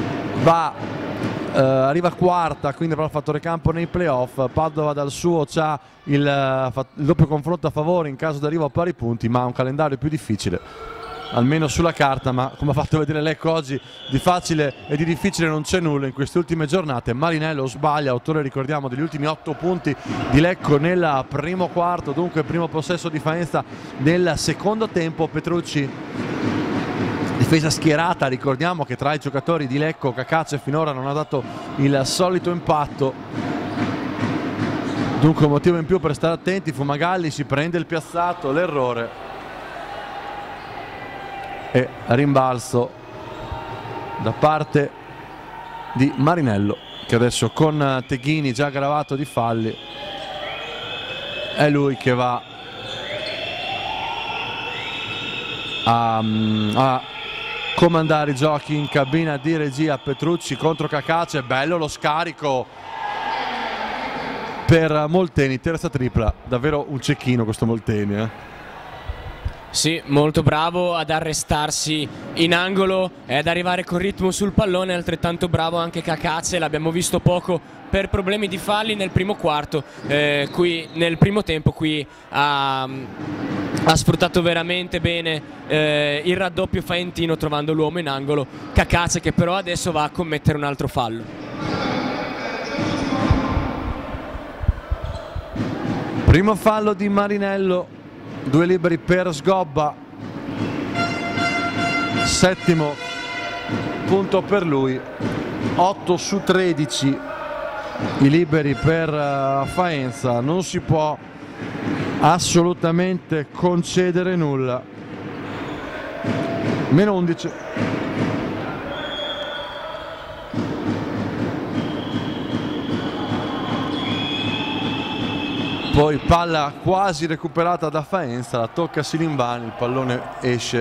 arriva quarta, quindi avrà il fattore campo nei playoff. Padova dal suo c'ha il doppio confronto a favore in caso di arrivo a pari punti, ma ha un calendario più difficile. almeno sulla carta, ma come ha fatto vedere Lecco oggi di facile e di difficile non c'è nulla in queste ultime giornate. Marinello sbaglia, autore ricordiamo degli ultimi 8 punti di Lecco nel primo quarto, dunque primo possesso di Faenza nel secondo tempo. Petrucci, difesa schierata, ricordiamo che tra i giocatori di Lecco Cacace finora non ha dato il solito impatto, dunque un motivo in più per stare attenti. Fumagalli si prende il piazzato, l'errore e rimbalzo da parte di Marinello, che adesso con Teghini già gravato di falli è lui che va a comandare i giochi in cabina di regia. Petrucci contro Cacace, bello lo scarico per Molteni, terza tripla, davvero un cecchino questo Molteni, Sì, molto bravo ad arrestarsi in angolo e ad arrivare con ritmo sul pallone, altrettanto bravo anche Cacace, l'abbiamo visto poco per problemi di falli nel primo quarto, qui nel primo tempo qui ha sfruttato veramente bene il raddoppio faentino trovando l'uomo in angolo, Cacace che però adesso va a commettere un altro fallo. Primo fallo di Marinello, 2 liberi per Sgobba, settimo punto per lui, 8 su 13 i liberi per Faenza, non si può assolutamente concedere nulla. Meno 11. Poi palla quasi recuperata da Faenza, la tocca Silimbani, il pallone esce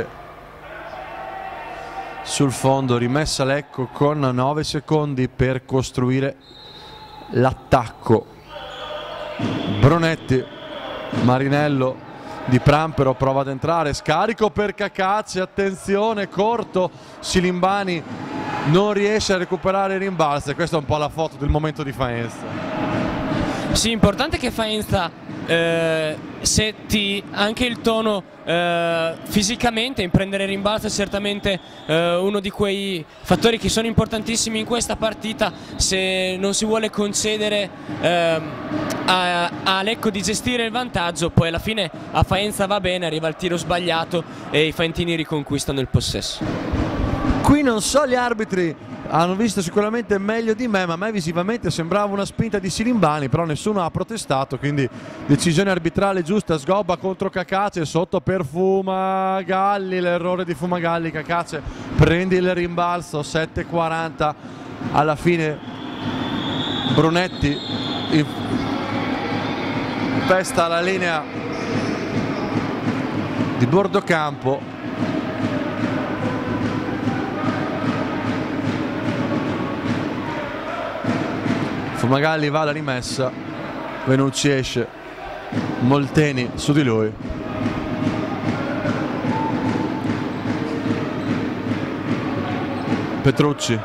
sul fondo, rimessa Lecco con 9 secondi per costruire l'attacco. Brunetti, Marinello, Di Prampero prova ad entrare, scarico per Cacace, attenzione, corto, Silimbani non riesce a recuperare il rimbalzo e questa è un po' la foto del momento di Faenza. Sì, importante che Faenza setti anche il tono fisicamente, in prendere il rimbalzo è certamente uno di quei fattori che sono importantissimi in questa partita se non si vuole concedere a Lecco di gestire il vantaggio, poi alla fine a Faenza va bene, arriva il tiro sbagliato e i faentini riconquistano il possesso. Qui non so, gli arbitri hanno visto sicuramente meglio di me, ma a me visivamente sembrava una spinta di Silimbani, però nessuno ha protestato, quindi decisione arbitrale giusta. Sgobba contro Cacace, sotto per Fumagalli, l'errore di Fumagalli, Cacace prende il rimbalzo, 7:40 alla fine. Brunetti pesta la linea di bordo campo. Fumagalli va alla rimessa, Venucci esce, Molteni su di lui. Petrucci,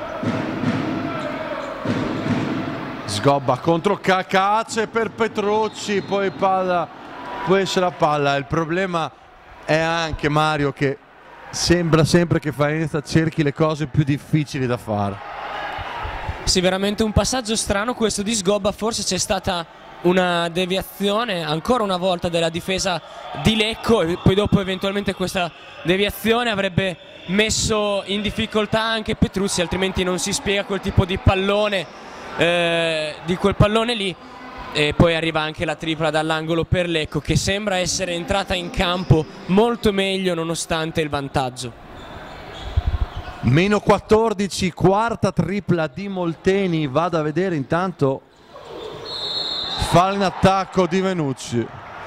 Sgobba contro Cacace per Petrucci, poi esce la palla. Il problema è anche, Mario, che sembra sempre che Faenza cerchi le cose più difficili da fare. Sì, veramente un passaggio strano questo di Sgobba, forse c'è stata una deviazione ancora una volta della difesa di Lecco e poi dopo eventualmente questa deviazione avrebbe messo in difficoltà anche Petrucci, altrimenti non si spiega quel tipo di pallone, di quel pallone lì. E poi arriva anche la tripla dall'angolo per Lecco che sembra essere entrata in campo molto meglio nonostante il vantaggio. Meno 14, quarta tripla di Molteni, vado a vedere intanto, fallo in attacco di Venucci,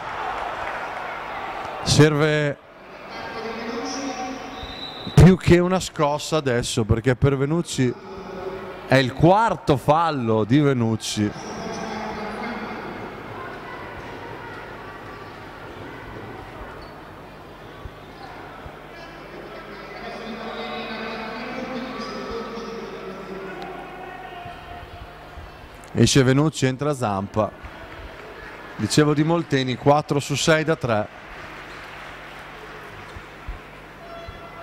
serve più che una scossa adesso perché per Venucci è il quarto fallo di Venucci. Esce Venucci, entra Zampa. Dicevo di Molteni, 4 su 6 da 3.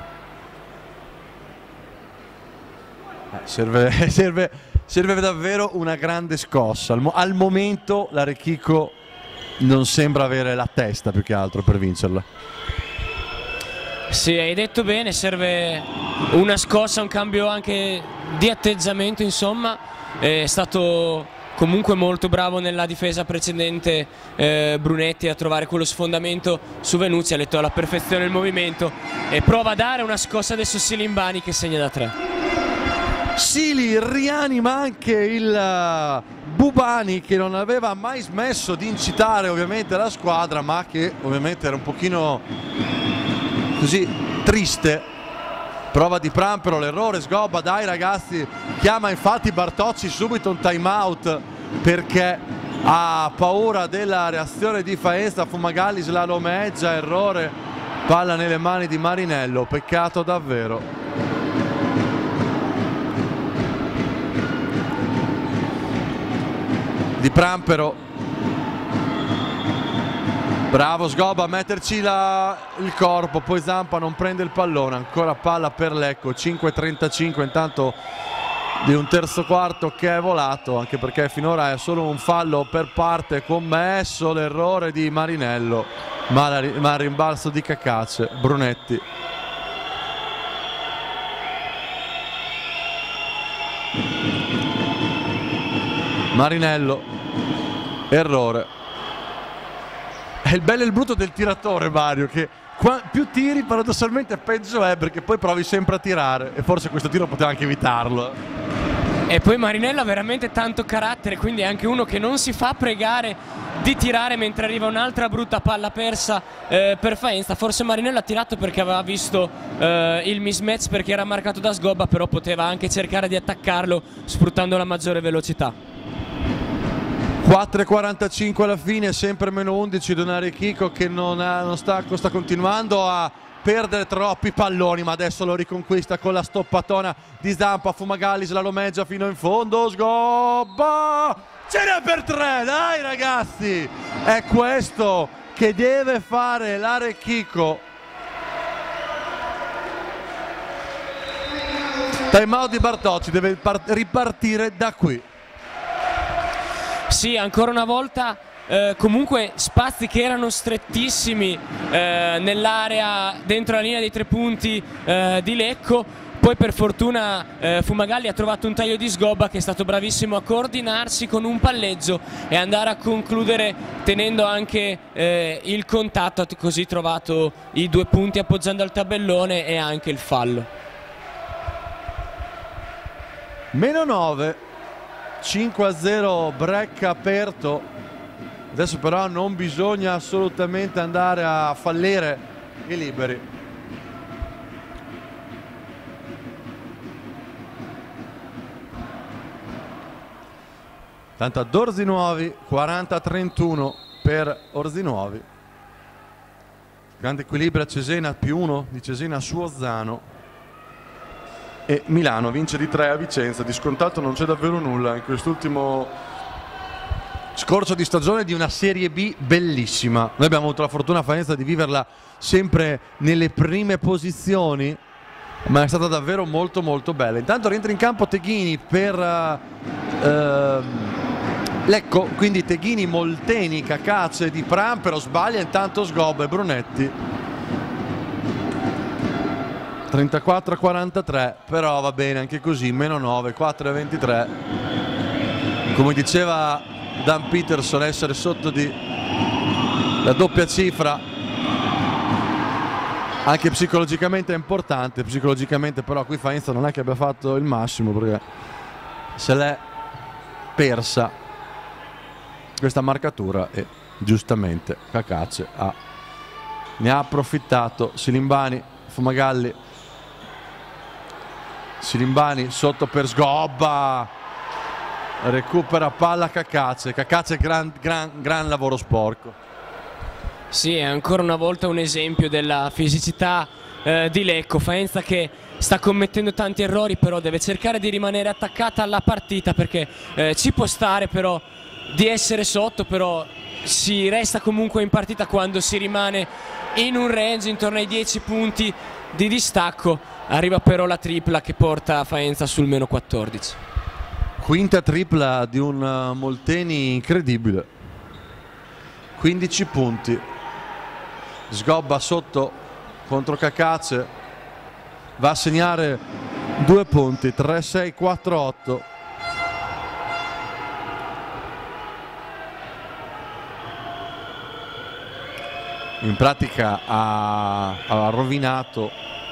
serve davvero una grande scossa. Al momento l'Arechico non sembra avere la testa più che altro per vincerla. Sì, hai detto bene, serve una scossa, un cambio anche di atteggiamento, insomma. È stato comunque molto bravo nella difesa precedente Brunetti a trovare quello sfondamento su Venuzzi, ha letto alla perfezione il movimento e prova a dare una scossa adesso Silimbani che segna da 3. Sili rianima anche il Bubani, che non aveva mai smesso di incitare ovviamente la squadra, ma che ovviamente era un pochino così triste. Prova di Prampero, l'errore, Sgobba, dai ragazzi, chiama infatti Bartocci subito un time out perché ha paura della reazione di Faenza. Fumagalli slalomeggia, errore, palla nelle mani di Marinello, peccato davvero. Di Prampero, bravo Sgobba a metterci il corpo, poi Zampa non prende il pallone, ancora palla per Lecco. 5:35 intanto di un terzo quarto che è volato, anche perché finora è solo un fallo per parte commesso, l'errore di Marinello, ma il rimbalzo di Cacace. Brunetti, Marinello, errore. È il bello e il brutto del tiratore, Mario, che più tiri paradossalmente peggio è, perché poi provi sempre a tirare e forse questo tiro poteva anche evitarlo. E poi Marinello ha veramente tanto carattere, quindi è anche uno che non si fa pregare di tirare mentre arriva un'altra brutta palla persa per Faenza. Forse Marinello ha tirato perché aveva visto il mismatch, perché era marcato da Sgobba, però poteva anche cercare di attaccarlo sfruttando la maggiore velocità. 4:45 alla fine, sempre meno 11 Arechico che sta continuando a perdere troppi palloni, ma adesso lo riconquista con la stoppatona di Zampa. Fumagalli slalomeggia fino in fondo, Sgobba, ce n'è per 3, dai ragazzi, è questo che deve fare l'Arechico. Time out di Bartocci, deve ripartire da qui. Sì, ancora una volta comunque spazi che erano strettissimi nell'area dentro la linea dei 3 punti di Lecco. Poi per fortuna Fumagalli ha trovato un taglio di Sgobba che è stato bravissimo a coordinarsi con un palleggio e andare a concludere tenendo anche il contatto, ha così trovato i 2 punti appoggiando al tabellone e anche il fallo. Meno 9. 5-0, break aperto. Adesso però non bisogna assolutamente andare a fallire i liberi. Tanto ad Orzinuovi, 40-31 per Orzinuovi. Grande equilibrio a Cesena, +1 di Cesena su Ozzano. E Milano vince di 3 a Vicenza. Di scontato non c'è davvero nulla in quest'ultimo scorcio di stagione di una Serie B bellissima. Noi abbiamo avuto la fortuna a Faenza di viverla sempre nelle prime posizioni, ma è stata davvero molto molto bella. Intanto rientra in campo Teghini per Lecco, quindi Teghini, Molteni, Cacace, Di Prampero, sbaglia intanto Sgobba e Brunetti. 34-43, però va bene anche così, meno 9, 4-23. Come diceva Dan Peterson, essere sotto di la doppia cifra anche psicologicamente è importante. Psicologicamente però qui Faenza non è che abbia fatto il massimo, perché se l'è persa questa marcatura e giustamente Cacace ne ha approfittato. Silimbani, Fumagalli, Silimbani sotto per Sgobba, recupera palla Cacace. Cacace, gran lavoro sporco. Sì, è ancora una volta un esempio della fisicità di Lecco. Faenza che sta commettendo tanti errori, però deve cercare di rimanere attaccata alla partita, perché ci può stare però di essere sotto, però si resta comunque in partita quando si rimane in un range intorno ai 10 punti di distacco. Arriva però la tripla che porta Faenza sul meno 14. Quinta tripla di un Molteni incredibile, 15 punti. Sgobba sotto contro Cacace, va a segnare 2 punti, 3-6-4-8. In pratica ha rovinato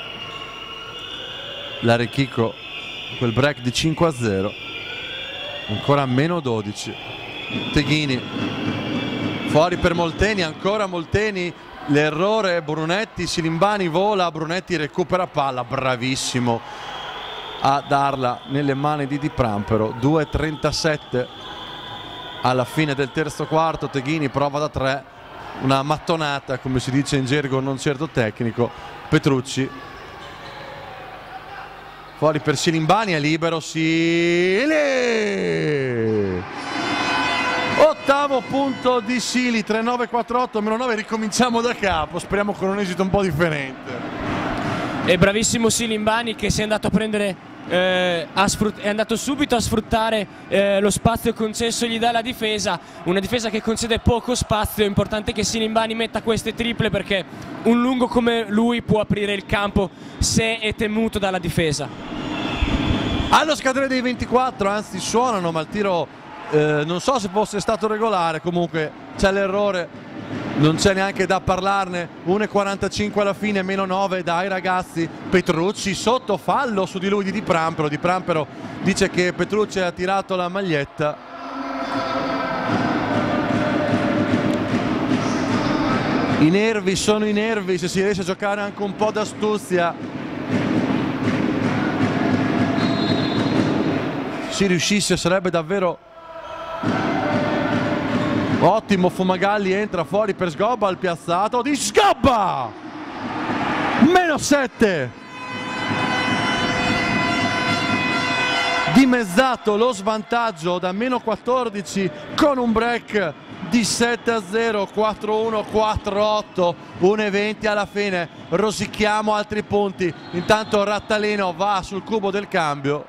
l'Arechico quel break di 5-0. Ancora meno 12. Teghini fuori per Molteni, ancora Molteni, l'errore, Brunetti, Silimbani vola, Brunetti recupera palla, bravissimo a darla nelle mani di Di Prampero. 2:37 alla fine del terzo quarto. Teghini prova da 3, una mattonata come si dice in gergo non certo tecnico. Petrucci fuori per Silimbani, è libero Sili. Ottavo punto di Sili, 3-9-4-8, meno 9, ricominciamo da capo, speriamo con un esito un po' differente. È bravissimo Silimbani che si è andato a prendere, è andato subito a sfruttare lo spazio concessogli dalla difesa, una difesa che concede poco spazio. È importante che Silimbani metta queste triple, perché un lungo come lui può aprire il campo se è temuto dalla difesa. Allo scadere dei 24, anzi suonano, ma il tiro non so se fosse stato regolare, comunque c'è l'errore, non c'è neanche da parlarne. 1:45 alla fine, meno 9 dai ragazzi. Petrucci sotto, fallo su di lui di Di Prampero. Di Prampero dice che Petrucci ha tirato la maglietta. I nervi sono i nervi, se si riesce a giocare anche un po' d'astuzia si riuscisse sarebbe davvero ottimo. Fumagalli entra fuori per Sgobba, al piazzato di Sgobba, meno 7, dimezzato lo svantaggio da meno 14 con un break di 7-0, 4-1, 4-8, 1:20 alla fine. Rosicchiamo altri punti, intanto Rattalino va sul cubo del cambio.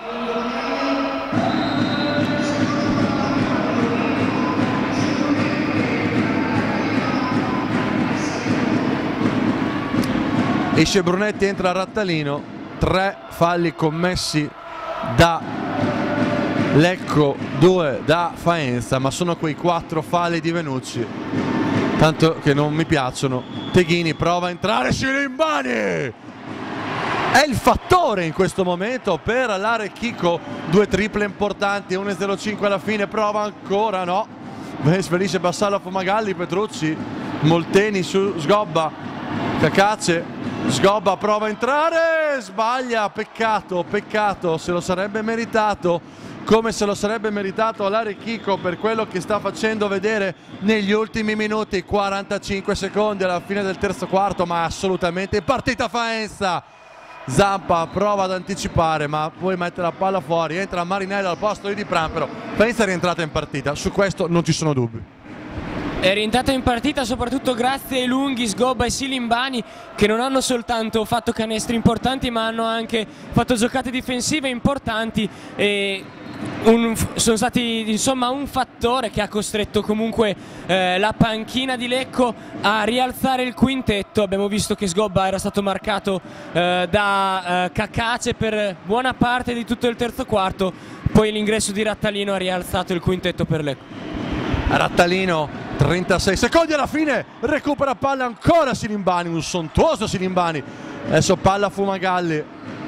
Esce Brunetti, entra Rattalino. 3 falli commessi da Lecco, 2 da Faenza, ma sono quei 4 falli di Venucci, tanto che non mi piacciono. Teghini prova a entrare, Silimbani è il fattore in questo momento per l'Arechico. 2 triple importanti, 1:05 alla fine, prova ancora, no, preferisce passarla a Fumagalli. Petrucci, Molteni su Sgobba, Cacace, Sgobba prova a entrare, sbaglia, peccato, peccato, se lo sarebbe meritato, come se lo sarebbe meritato l'Arechico per quello che sta facendo vedere negli ultimi minuti. 45 secondi alla fine del terzo quarto, ma assolutamente partita Faenza. Zampa prova ad anticipare, ma poi mette la palla fuori, entra Marinello al posto di Di Prampero. Faenza è rientrata in partita, su questo non ci sono dubbi. È rientrata in partita soprattutto grazie ai lunghi Sgobba e Silimbani, che non hanno soltanto fatto canestri importanti, ma hanno anche fatto giocate difensive importanti e sono stati insomma un fattore che ha costretto comunque la panchina di Lecco a rialzare il quintetto. Abbiamo visto che Sgobba era stato marcato da Cacace per buona parte di tutto il terzo quarto, poi l'ingresso di Rattalino ha rialzato il quintetto per Lecco. Rattalino, 36 secondi alla fine, recupera palla ancora Silimbani, un sontuoso Silimbani. Adesso palla Fumagalli,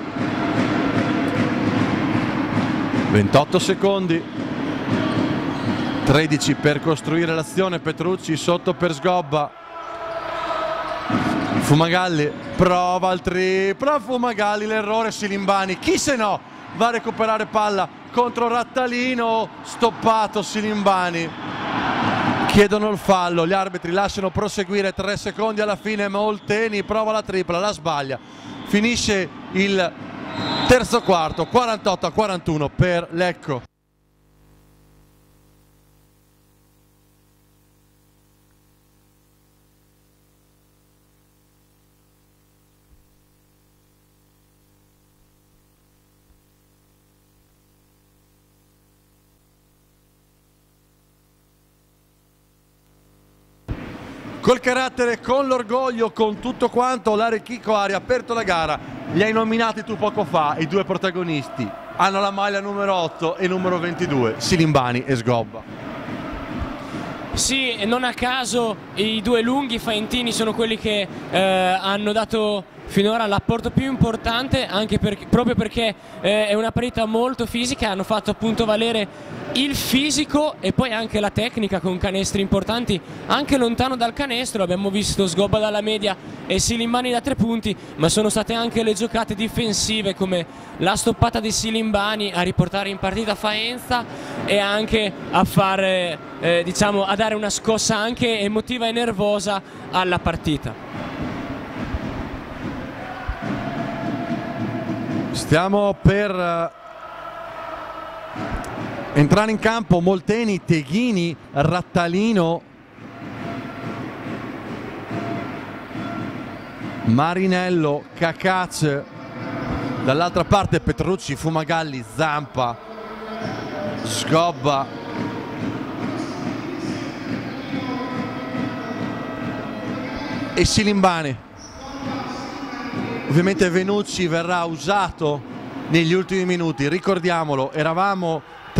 28 secondi, 13 per costruire l'azione. Petrucci sotto per Sgobba, Fumagalli prova il triplo, Fumagalli, l'errore, Silimbani, chi se no va a recuperare palla contro Rattalino, stoppato Silimbani. chiedono il fallo, gli arbitri lasciano proseguire, 3 secondi alla fine. Molteni prova la tripla, la sbaglia, finisce il terzo quarto 48-41 per Lecco. Col carattere, con l'orgoglio, con tutto quanto, l'Arechico ha riaperto la gara. Li hai nominati tu poco fa, i due protagonisti. Hanno la maglia numero 8 e numero 22, Silimbani e Sgobba. Sì, non a caso i due lunghi faentini sono quelli che hanno dato finora l'apporto più importante, anche proprio perché è una partita molto fisica. Hanno fatto appunto valere il fisico e poi anche la tecnica con canestri importanti anche lontano dal canestro. Abbiamo visto Sgobba dalla media e Silimbani da 3 punti, ma sono state anche le giocate difensive come la stoppata di Silimbani a riportare in partita Faenza e anche a fare diciamo, a dare una scossa anche emotiva e nervosa alla partita. Stiamo per entrare in campo Molteni, Teghini, Rattalino, Marinello, Cacace, dall'altra parte Petrucci, Fumagalli, Zampa, Sgobba, e Silimbani. Ovviamente Venucci verrà usato negli ultimi minuti, ricordiamolo, eravamo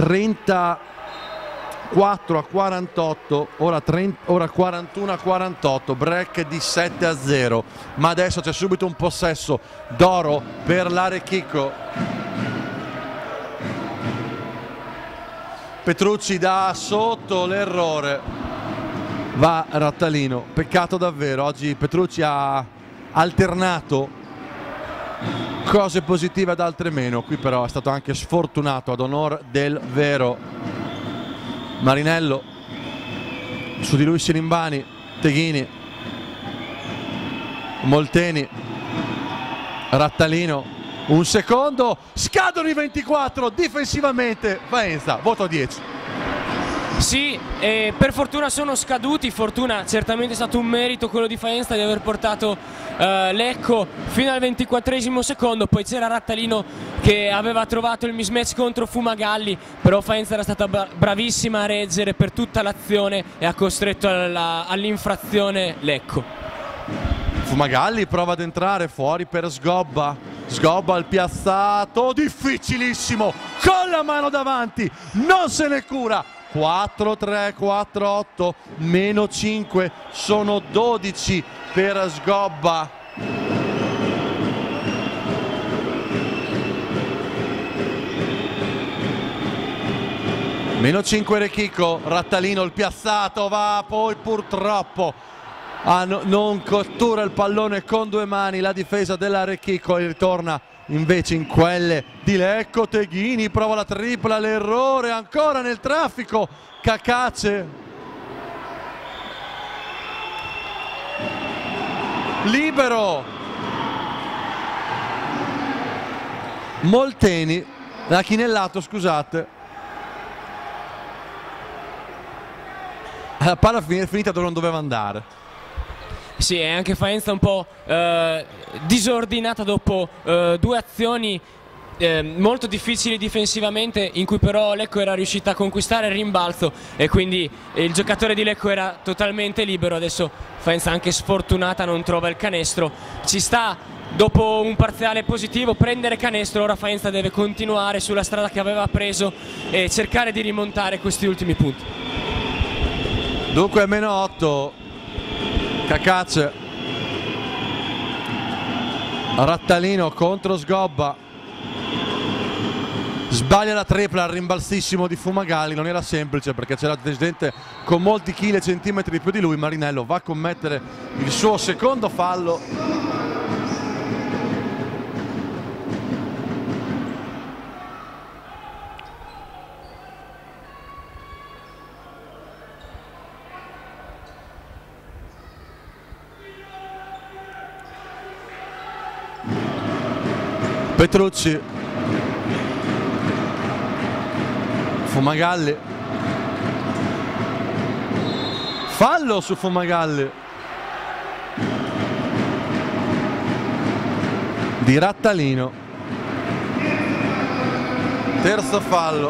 34-48, ora 41-48, break di 7-0, ma adesso c'è subito un possesso d'oro per l'Arechico. Petrucci da sotto, l'errore, va Rattalino, peccato davvero, oggi Petrucci ha alternato cose positive ad altre meno, qui però è stato anche sfortunato ad onor del vero. Marinello, su di lui Silimbani, Teghini, Molteni, Rattalino, un secondo, scadono i 24, difensivamente Faenza, voto 10. Sì, per fortuna sono scaduti, fortuna certamente è stato un merito quello di Faenza di aver portato Lecco fino al 24esimo secondo, poi c'era Rattalino che aveva trovato il mismatch contro Fumagalli, però Faenza era stata bravissima a reggere per tutta l'azione e ha costretto all'infrazione Lecco. Fumagalli prova ad entrare, fuori per Sgobba, Sgobba al piazzato, difficilissimo, con la mano davanti, non se ne cura. 4-3, 4-8, meno 5, sono 12 per Sgobba. Meno 5 Arechico, Rattalino il piazzato, va poi purtroppo non cattura il pallone con 2 mani la difesa dell'Arechico e ritorna invece in quelle di Lecco. Teghini prova la tripla, l'errore ancora nel traffico, Cacace, libero, Molteni, l'ha chinellato, scusate, la palla è finita dove non doveva andare. Sì, è anche Faenza un po' disordinata dopo 2 azioni molto difficili difensivamente, in cui però Lecco era riuscita a conquistare il rimbalzo e quindi il giocatore di Lecco era totalmente libero. Adesso Faenza, anche sfortunata, non trova il canestro. Ci sta, dopo un parziale positivo, prendere canestro. Ora Faenza deve continuare sulla strada che aveva preso e cercare di rimontare questi ultimi punti. Dunque a meno 8 Cacace, Rattalino contro Sgobba, sbaglia la tripla al rimbalzissimo di Fumagalli, non era semplice perché c'era gente con molti chili e centimetri più di lui. Marinello va a commettere il suo secondo fallo. Petrucci, Fumagalli, fallo su Fumagalli di Rattalino, terzo fallo.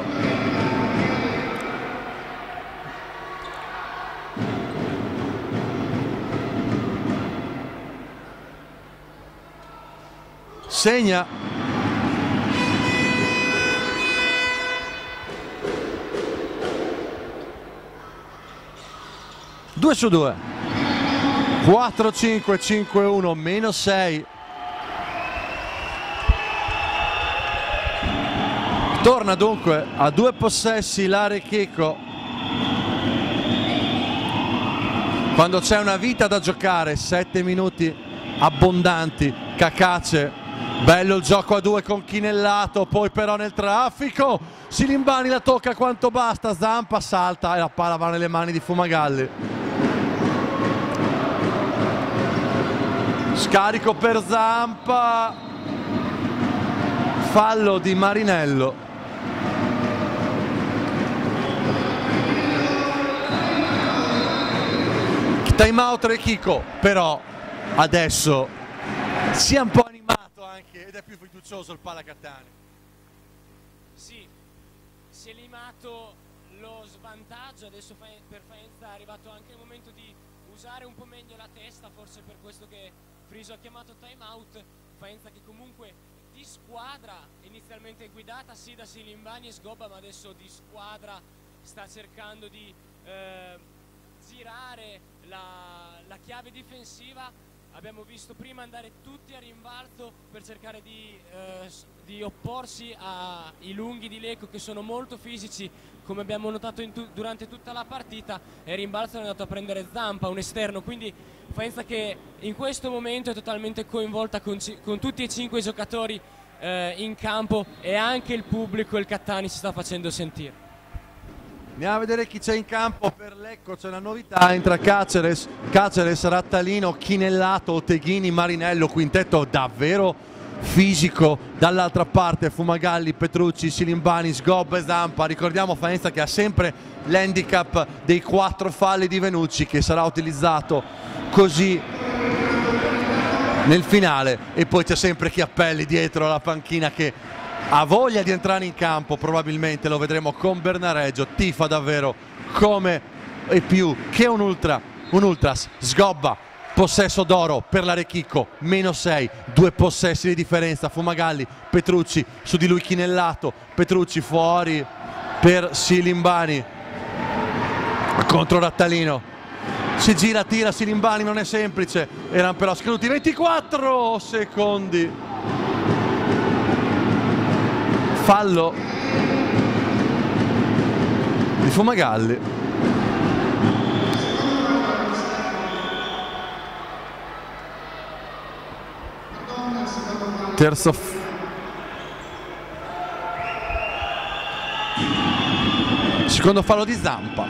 Segna due su 2, 4-5, 5-1, meno 6. Torna dunque a 2 possessi l'Arechico. Quando c'è una vita da giocare, 7 minuti abbondanti, cacace, bello il gioco a 2 con Chinellato, poi però nel traffico Silimbani la tocca quanto basta, Zampa salta e la palla va nelle mani di Fumagalli. Scarico per Zampa, fallo di Marinello. Time out Rechico, però adesso si è un po' animato anche ed è più fiducioso il Palacattani. Sì, si è limato lo svantaggio, adesso per Faenza è arrivato anche il momento di usare un po' meglio la testa, forse per questo che Friso ha chiamato time out. Faenza che comunque di squadra, inizialmente guidata sì da Silimbani e Sgobba, ma adesso di squadra sta cercando di girare la chiave difensiva. Abbiamo visto prima andare tutti a rimbalzo per cercare di opporsi ai lunghi di Lecco, che sono molto fisici, come abbiamo notato durante tutta la partita, e il rimbalzo è andato a prendere Zampa, un esterno, quindi Faenza che in questo momento è totalmente coinvolta con tutti e 5 i giocatori in campo, e anche il pubblico, il Cattani, si sta facendo sentire. Andiamo a vedere chi c'è in campo per Lecco, c'è una novità, entra Caceres, Rattalino, Chinellato, Oteghini, Marinello, quintetto davvero fisico. Dall'altra parte Fumagalli, Petrucci, Silimbani, Sgobba e Zampa. Ricordiamo Faenza che ha sempre l'handicap dei 4 falli di Venucci, che sarà utilizzato così nel finale, e poi c'è sempre Chiappelli dietro la panchina che ha voglia di entrare in campo, probabilmente lo vedremo con Bernareggio, tifa davvero come e più che un ultras. Sgobba, possesso d'oro per l'Arechico, meno 6, 2 possessi di differenza. Fumagalli, Petrucci, su di lui Chinellato, Petrucci fuori per Silimbani contro Rattalino, si gira, tira Silimbani, non è semplice, erano però scaduti 24 secondi. Fallo di Fumagalli. Terzo secondo fallo di Zampa.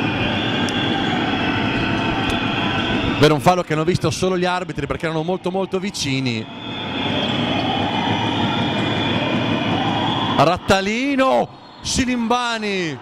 Per un fallo che hanno visto solo gli arbitri perché erano molto vicini. Rattalino, Silimbani.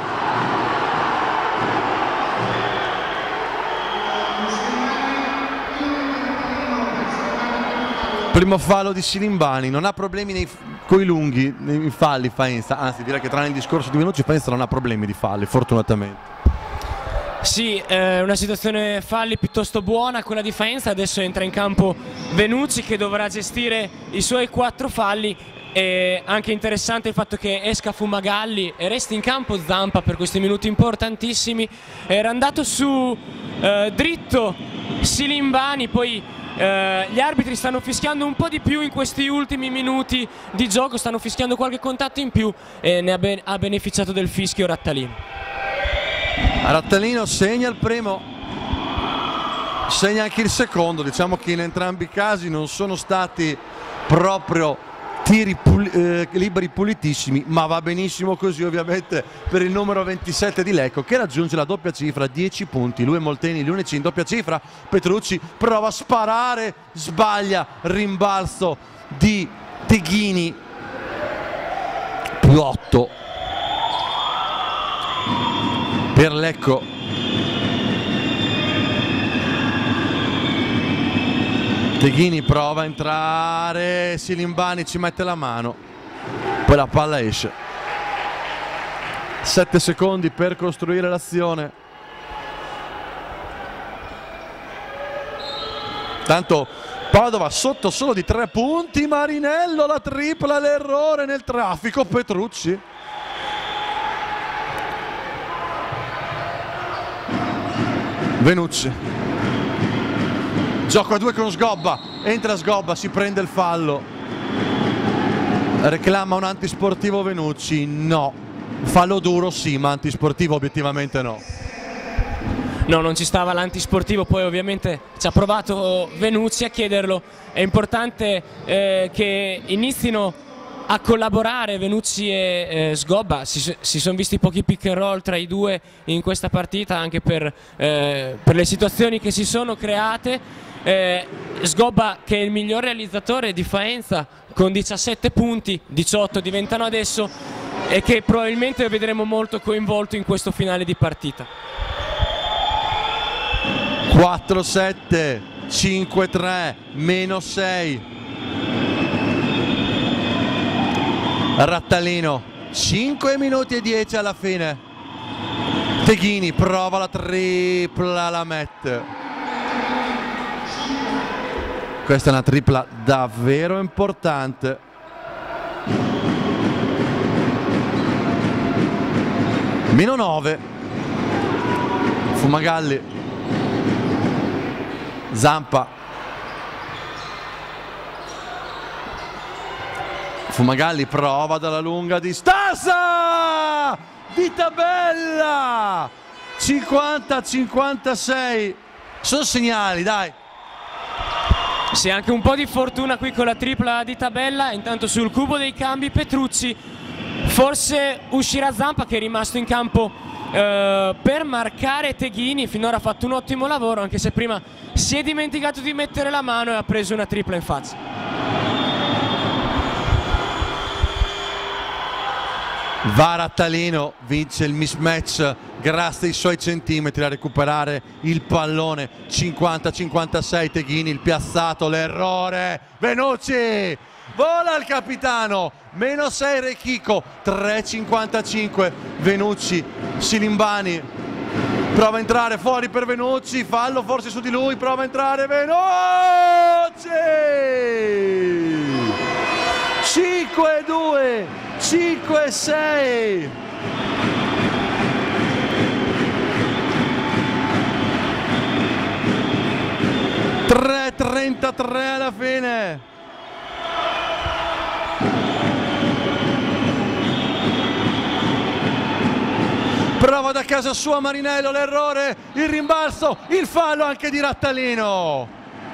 Primo fallo di Silimbani, non ha problemi coi lunghi, nei falli Faenza, anzi direi che tranne il discorso di Venucci Faenza non ha problemi di falli, fortunatamente. Sì, una situazione falli piuttosto buona quella di Faenza. Adesso entra in campo Venucci che dovrà gestire i suoi 4 falli. È anche interessante il fatto che esca Fumagalli e resti in campo Zampa per questi minuti importantissimi. Era andato su dritto Silimbani, poi gli arbitri stanno fischiando un po' di più in questi ultimi minuti di gioco, stanno fischiando qualche contatto in più e ne ha beneficiato del fischio Rattalino. Rattalino segna il primo, segna anche il secondo. Diciamo che in entrambi i casi non sono stati proprio liberi pulitissimi, ma va benissimo così ovviamente per il numero 27 di Lecco, che raggiunge la doppia cifra, 10 punti. Lui e Molteni gli unici in doppia cifra. Petrucci prova a sparare, sbaglia, rimbalzo di Teghini, più 8 per Lecco. Teghini prova a entrare, Silimbani ci mette la mano, poi la palla esce. 7 secondi per costruire l'azione. Tanto Padova sotto solo di 3 punti, Marinello la tripla, l'errore nel traffico, Petrucci. Venucci. Gioco a 2 con Sgobba, entra Sgobba, si prende il fallo, reclama un antisportivo Venucci, no, fallo duro sì, ma antisportivo obiettivamente no. No, non ci stava l'antisportivo, poi ovviamente ci ha provato Venucci a chiederlo. È importante che inizino a collaborare Venucci e Sgobba. Si sono visti pochi pick and roll tra i due in questa partita, anche per le situazioni che si sono create. Sgobba, che è il miglior realizzatore di Faenza, con 17 punti, 18 diventano adesso, e che probabilmente vedremo molto coinvolto in questo finale di partita. 4-7, 5-3, meno 6. Rattalino, 5 minuti e 10 alla fine. Teghini prova la tripla, la mette. Questa è una tripla davvero importante. Meno 9. Fumagalli. Zampa. Fumagalli prova dalla lunga distanza di tabella. 50-56. Sono segnali, dai. Sì, anche un po' di fortuna qui con la tripla di tabella. Intanto sul cubo dei cambi Petrucci, forse uscirà Zampa, che è rimasto in campo per marcare Teghini. Finora ha fatto un ottimo lavoro, anche se prima si è dimenticato di mettere la mano e ha preso una tripla in faccia. Va Rattalino, vince il mismatch grazie ai suoi centimetri a recuperare il pallone. 50-56 Teghini, il piazzato, l'errore. Venucci, vola il capitano. Meno 6 Rechico, 3-55 Venucci. Silimbani prova a entrare, fuori per Venucci, fallo forse su di lui, prova a entrare Venucci. 5-2, 5-6. $3.33 alla fine. Prova da casa sua Marinello, l'errore, il rimbalzo, il fallo anche di Rattalino.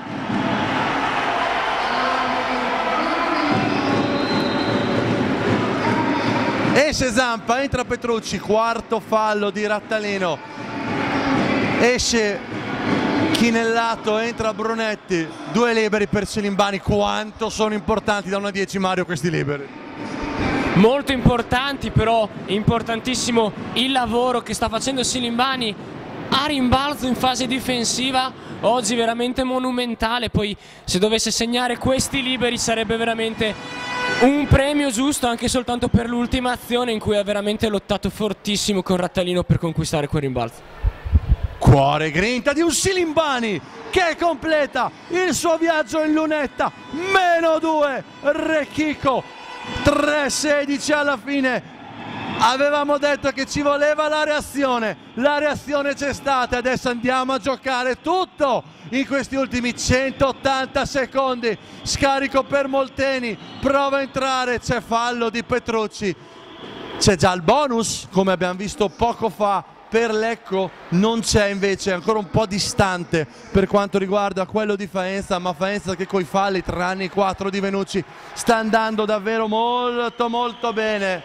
Esce Zampa, entra Petrucci, quarto fallo di Rattalino. Esce Chinellato, entra Brunetti, 2 liberi per Silimbani. Quanto sono importanti da 1 a 10, Mario, questi liberi? Molto importanti, però importantissimo il lavoro che sta facendo Silimbani a rimbalzo in fase difensiva, oggi veramente monumentale. Poi se dovesse segnare questi liberi sarebbe veramente un premio giusto, anche soltanto per l'ultima azione in cui ha veramente lottato fortissimo con Rattalino per conquistare quel rimbalzo. Cuore grinta di un Silimbani che completa il suo viaggio in lunetta. Meno 2 Rechico, 3-16 alla fine. Avevamo detto che ci voleva la reazione c'è stata. Adesso andiamo a giocare tutto in questi ultimi 180 secondi. Scarico per Molteni, prova a entrare, c'è fallo di Petrucci. C'è già il bonus, come abbiamo visto poco fa, per Lecco non c'è, invece, è ancora un po' distante per quanto riguarda quello di Faenza, ma Faenza che coi falli, tranne i 4 di Venucci, sta andando davvero molto molto bene.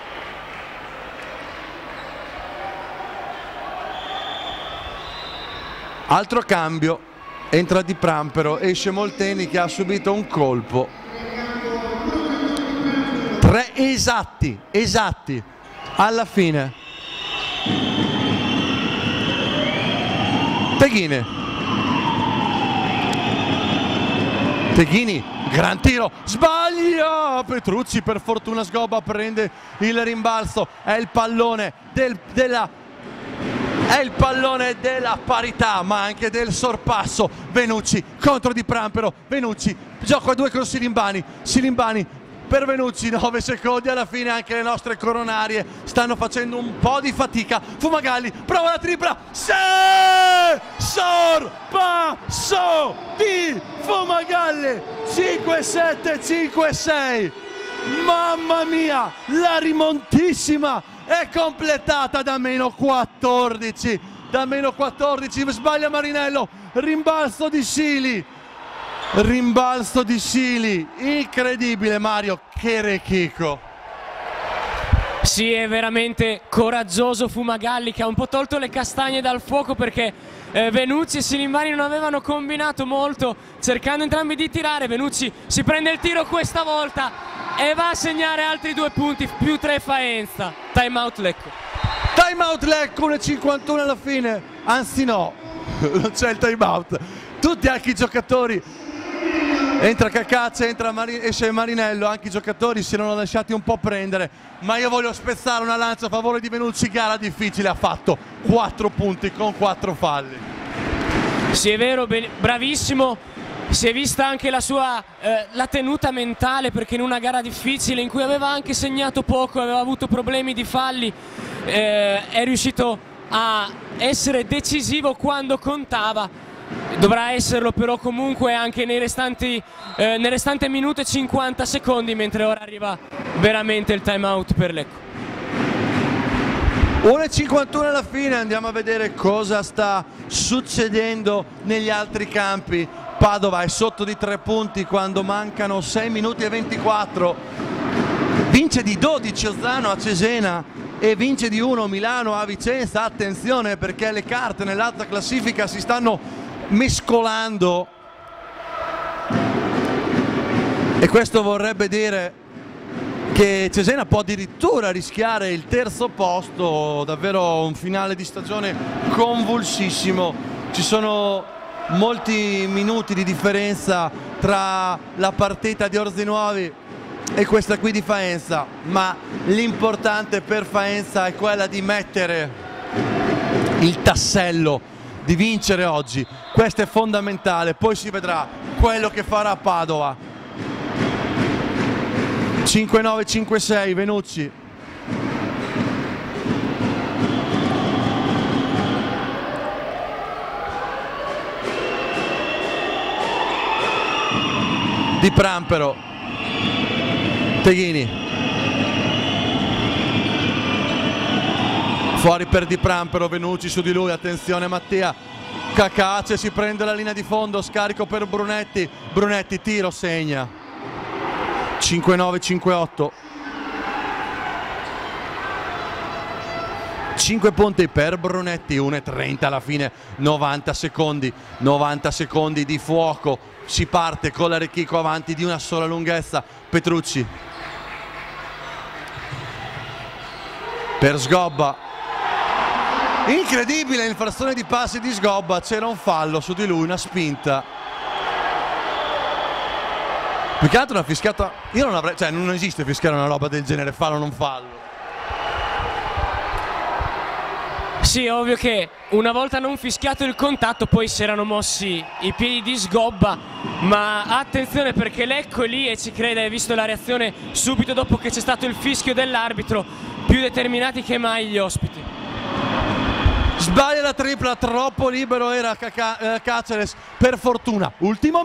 Altro cambio, entra Di Prampero, esce Molteni che ha subito un colpo. 3 esatti alla fine. Teghini, gran tiro, sbaglia! Petrucci, per fortuna Sgobba prende il rimbalzo, è il pallone della parità, ma anche del sorpasso. Venucci contro Di Prampero, Venucci gioca a 2 con Silimbani per Venucci, 9 secondi alla fine. Anche le nostre coronarie stanno facendo un po' di fatica. Fumagalli prova la tripla, sorpasso di Fumagalli, 5-7, 5-6. Mamma mia, la rimontissima è completata da -14. Sbaglia Marinello, rimbalzo di Sili, incredibile. Mario, che rechico. Sì, è veramente coraggioso Fumagalli, che ha un po' tolto le castagne dal fuoco, perché Venucci e Silimbani non avevano combinato molto, cercando entrambi di tirare. Venucci si prende il tiro questa volta e va a segnare altri 2 punti, più 3 Faenza. Time out Lecco, 1:51 alla fine, anzi no, non c'è il time out. Tutti, anche i giocatori, entra Cacace, esce Marinello, anche i giocatori si erano lasciati un po' prendere, ma io voglio spezzare una lancia a favore di Venucci. Gara difficile, ha fatto 4 punti con 4 falli. Sì, è vero, bravissimo. Si è vista anche la sua la tenuta mentale, perché in una gara difficile in cui aveva anche segnato poco, aveva avuto problemi di falli, è riuscito a essere decisivo quando contava. Dovrà esserlo però comunque anche nel restante minuto e 50 secondi, mentre ora arriva veramente il time out per Lecco. 1:51 alla fine, andiamo a vedere cosa sta succedendo negli altri campi. Padova è sotto di 3 punti quando mancano 6 minuti e 24. Vince di 12 Ozzano a Cesena e vince di 1 Milano a Vicenza. Attenzione, perché le carte nell'alta classifica si stanno mescolando, e questo vorrebbe dire che Cesena può addirittura rischiare il 3° posto. Davvero un finale di stagione convulsissimo. Ci sono molti minuti di differenza tra la partita di Orzinuovi e questa qui di Faenza, ma l'importante per Faenza è quella di mettere il tassello, di vincere oggi. Questo è fondamentale, poi si vedrà quello che farà Padova. 5-9, 5-6 Venucci. Di Prampero, Teghini, fuori per Di Prampero, Venucci su di lui, attenzione Mattia, Cacace si prende la linea di fondo, scarico per Brunetti, tiro, segna. 5-9, 5-8. 5 punti per Brunetti, 1:30 alla fine, 90 secondi di fuoco. Si parte con l'Arechico avanti di una sola lunghezza. Petrucci per Sgobba, incredibile l'infrazione di passi di Sgobba, c'era un fallo su di lui, una spinta. Più che altro una fischiata, io non avrei, cioè non esiste fischiare una roba del genere, fallo o non fallo. Sì, ovvio che una volta non fischiato il contatto, poi si erano mossi i piedi di Sgobba, ma attenzione perché Lecco è lì e ci crede, hai visto la reazione subito dopo che c'è stato il fischio dell'arbitro, più determinati che mai gli ospiti. Sbaglia la tripla, troppo libero era Caceres, per fortuna. Ultimo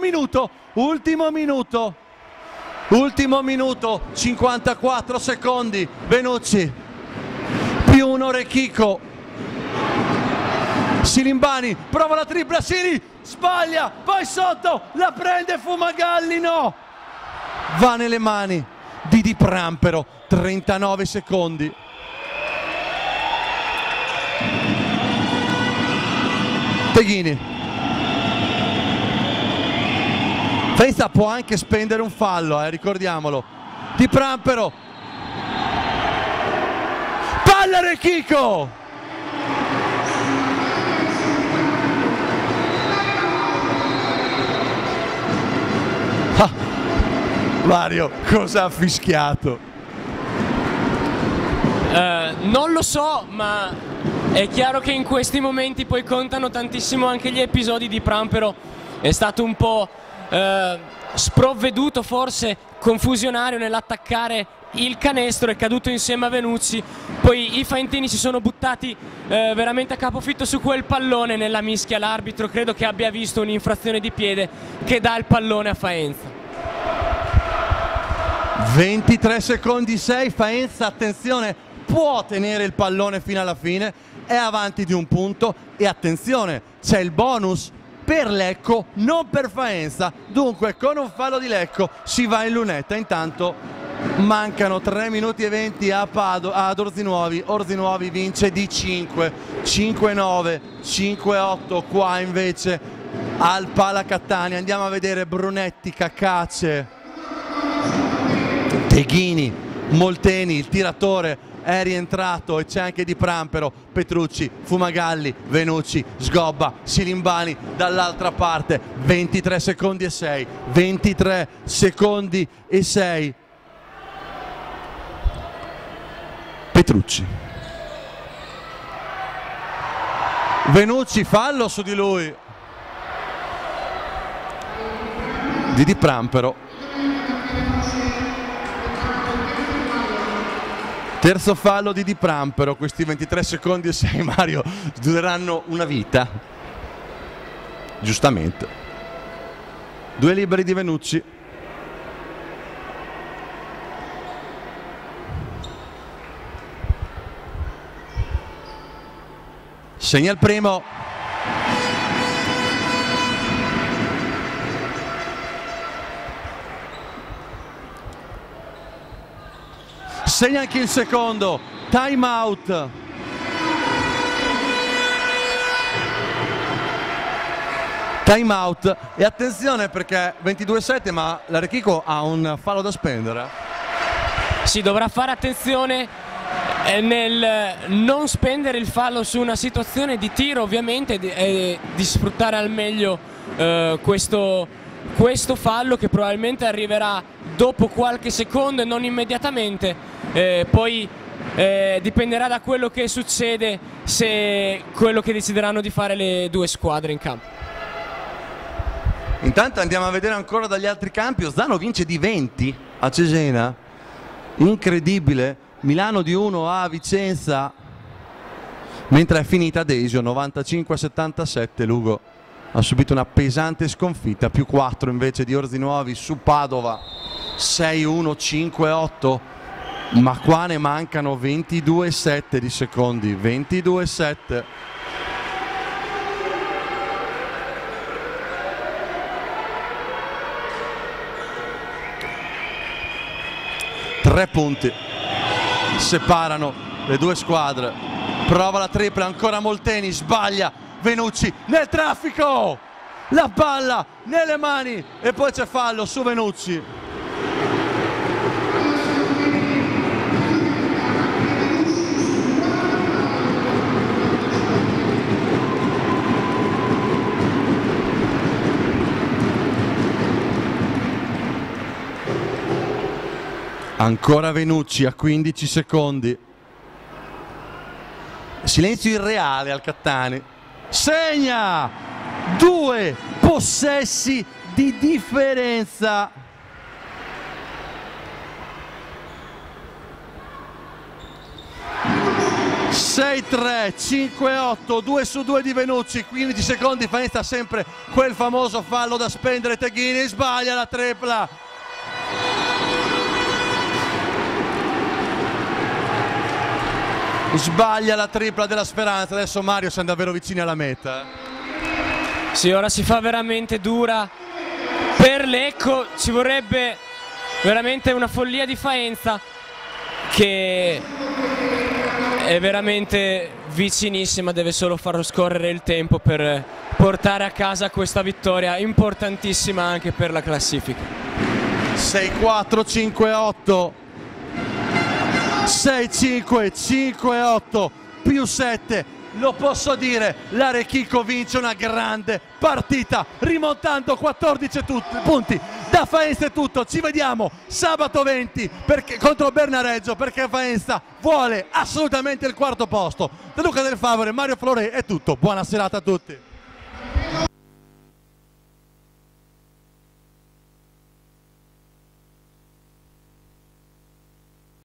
minuto, 54 secondi, Venucci, più un Orechico. Silimbani prova la tripla, Sili sbaglia, poi sotto, la prende Fumagalli, no! Va nelle mani di Di Prampero, 39 secondi. Teghini. Faenza può anche spendere un fallo, ricordiamolo. Di Prampero. Palla Rechico! Ah, Mario, cosa ha fischiato? Non lo so, ma è chiaro che in questi momenti poi contano tantissimo anche gli episodi. Di Prampero è stato un po' sprovveduto, forse confusionario nell'attaccare il canestro, è caduto insieme a Venucci, poi i faentini si sono buttati veramente a capofitto su quel pallone. Nella mischia l'arbitro credo che abbia visto un'infrazione di piede che dà il pallone a Faenza. 23 secondi 6, Faenza, attenzione, può tenere il pallone fino alla fine, è avanti di un punto e attenzione, c'è il bonus per Lecco, non per Faenza, dunque con un fallo di Lecco si va in lunetta. Intanto mancano 3 minuti e 20 ad Orzinuovi. Orzinuovi vince di 5, 5-9, 5-8 qua invece al Pala Catania. Andiamo a vedere Brunetti, Cacace, Teghini, Molteni, il tiratore è rientrato e c'è anche Di Prampero, Petrucci, Fumagalli, Venucci, Sgobba, Silimbani dall'altra parte. 23 secondi e 6, 23 secondi e 6. Petrucci, Venucci, fallo su di lui Di Prampero. Terzo fallo di Di Prampero. Questi 23 secondi e 6, Mario, dureranno una vita, giustamente. 2 liberi di Venucci. Segna il primo. Segna anche il secondo. Time out. Time out. E attenzione perché 22-7, ma l'Arechico ha un fallo da spendere. Si dovrà fare attenzione nel non spendere il fallo su una situazione di tiro, ovviamente, e di sfruttare al meglio questo fallo che probabilmente arriverà dopo qualche secondo e non immediatamente. Poi dipenderà da quello che succede, se quello che decideranno di fare le due squadre in campo. Intanto andiamo a vedere ancora dagli altri campi. Ozzano vince di 20 a Cesena, incredibile. Milano di 1 a Vicenza, mentre è finita Desio 95-77. Lugo ha subito una pesante sconfitta, più 4 invece di Orzinuovi su Padova, 6-1, 5-8, ma qua ne mancano 22-7 di secondi, 22-7. Tre punti separano le due squadre. Prova la tripla, ancora Molteni, sbaglia Venucci nel traffico, la palla nelle mani e poi c'è fallo su Venucci. Ancora Venucci a 15 secondi. Silenzio irreale al Cattani. Segna! 2 possessi di differenza. (6-3, 5-8, 2 su 2 di Venucci, 15 secondi. Faenza sempre quel famoso fallo da spendere. Teghini sbaglia la tripla. Sbaglia la tripla della Speranza, adesso Mario siamo davvero vicini alla meta. Sì, ora si fa veramente dura per Lecco, ci vorrebbe veramente una follia di Faenza che è veramente vicinissima, deve solo far scorrere il tempo per portare a casa questa vittoria importantissima anche per la classifica. 6-4, 5-8, 6-5, 5-8, più 7. Lo posso dire, l'Arechico vince una grande partita rimontando 14 punti. Da Faenza è tutto, ci vediamo sabato 20 contro Bernareggio, perché Faenza vuole assolutamente il quarto posto. Da Luca Del Favore, Mario Flore è tutto, buona serata a tutti.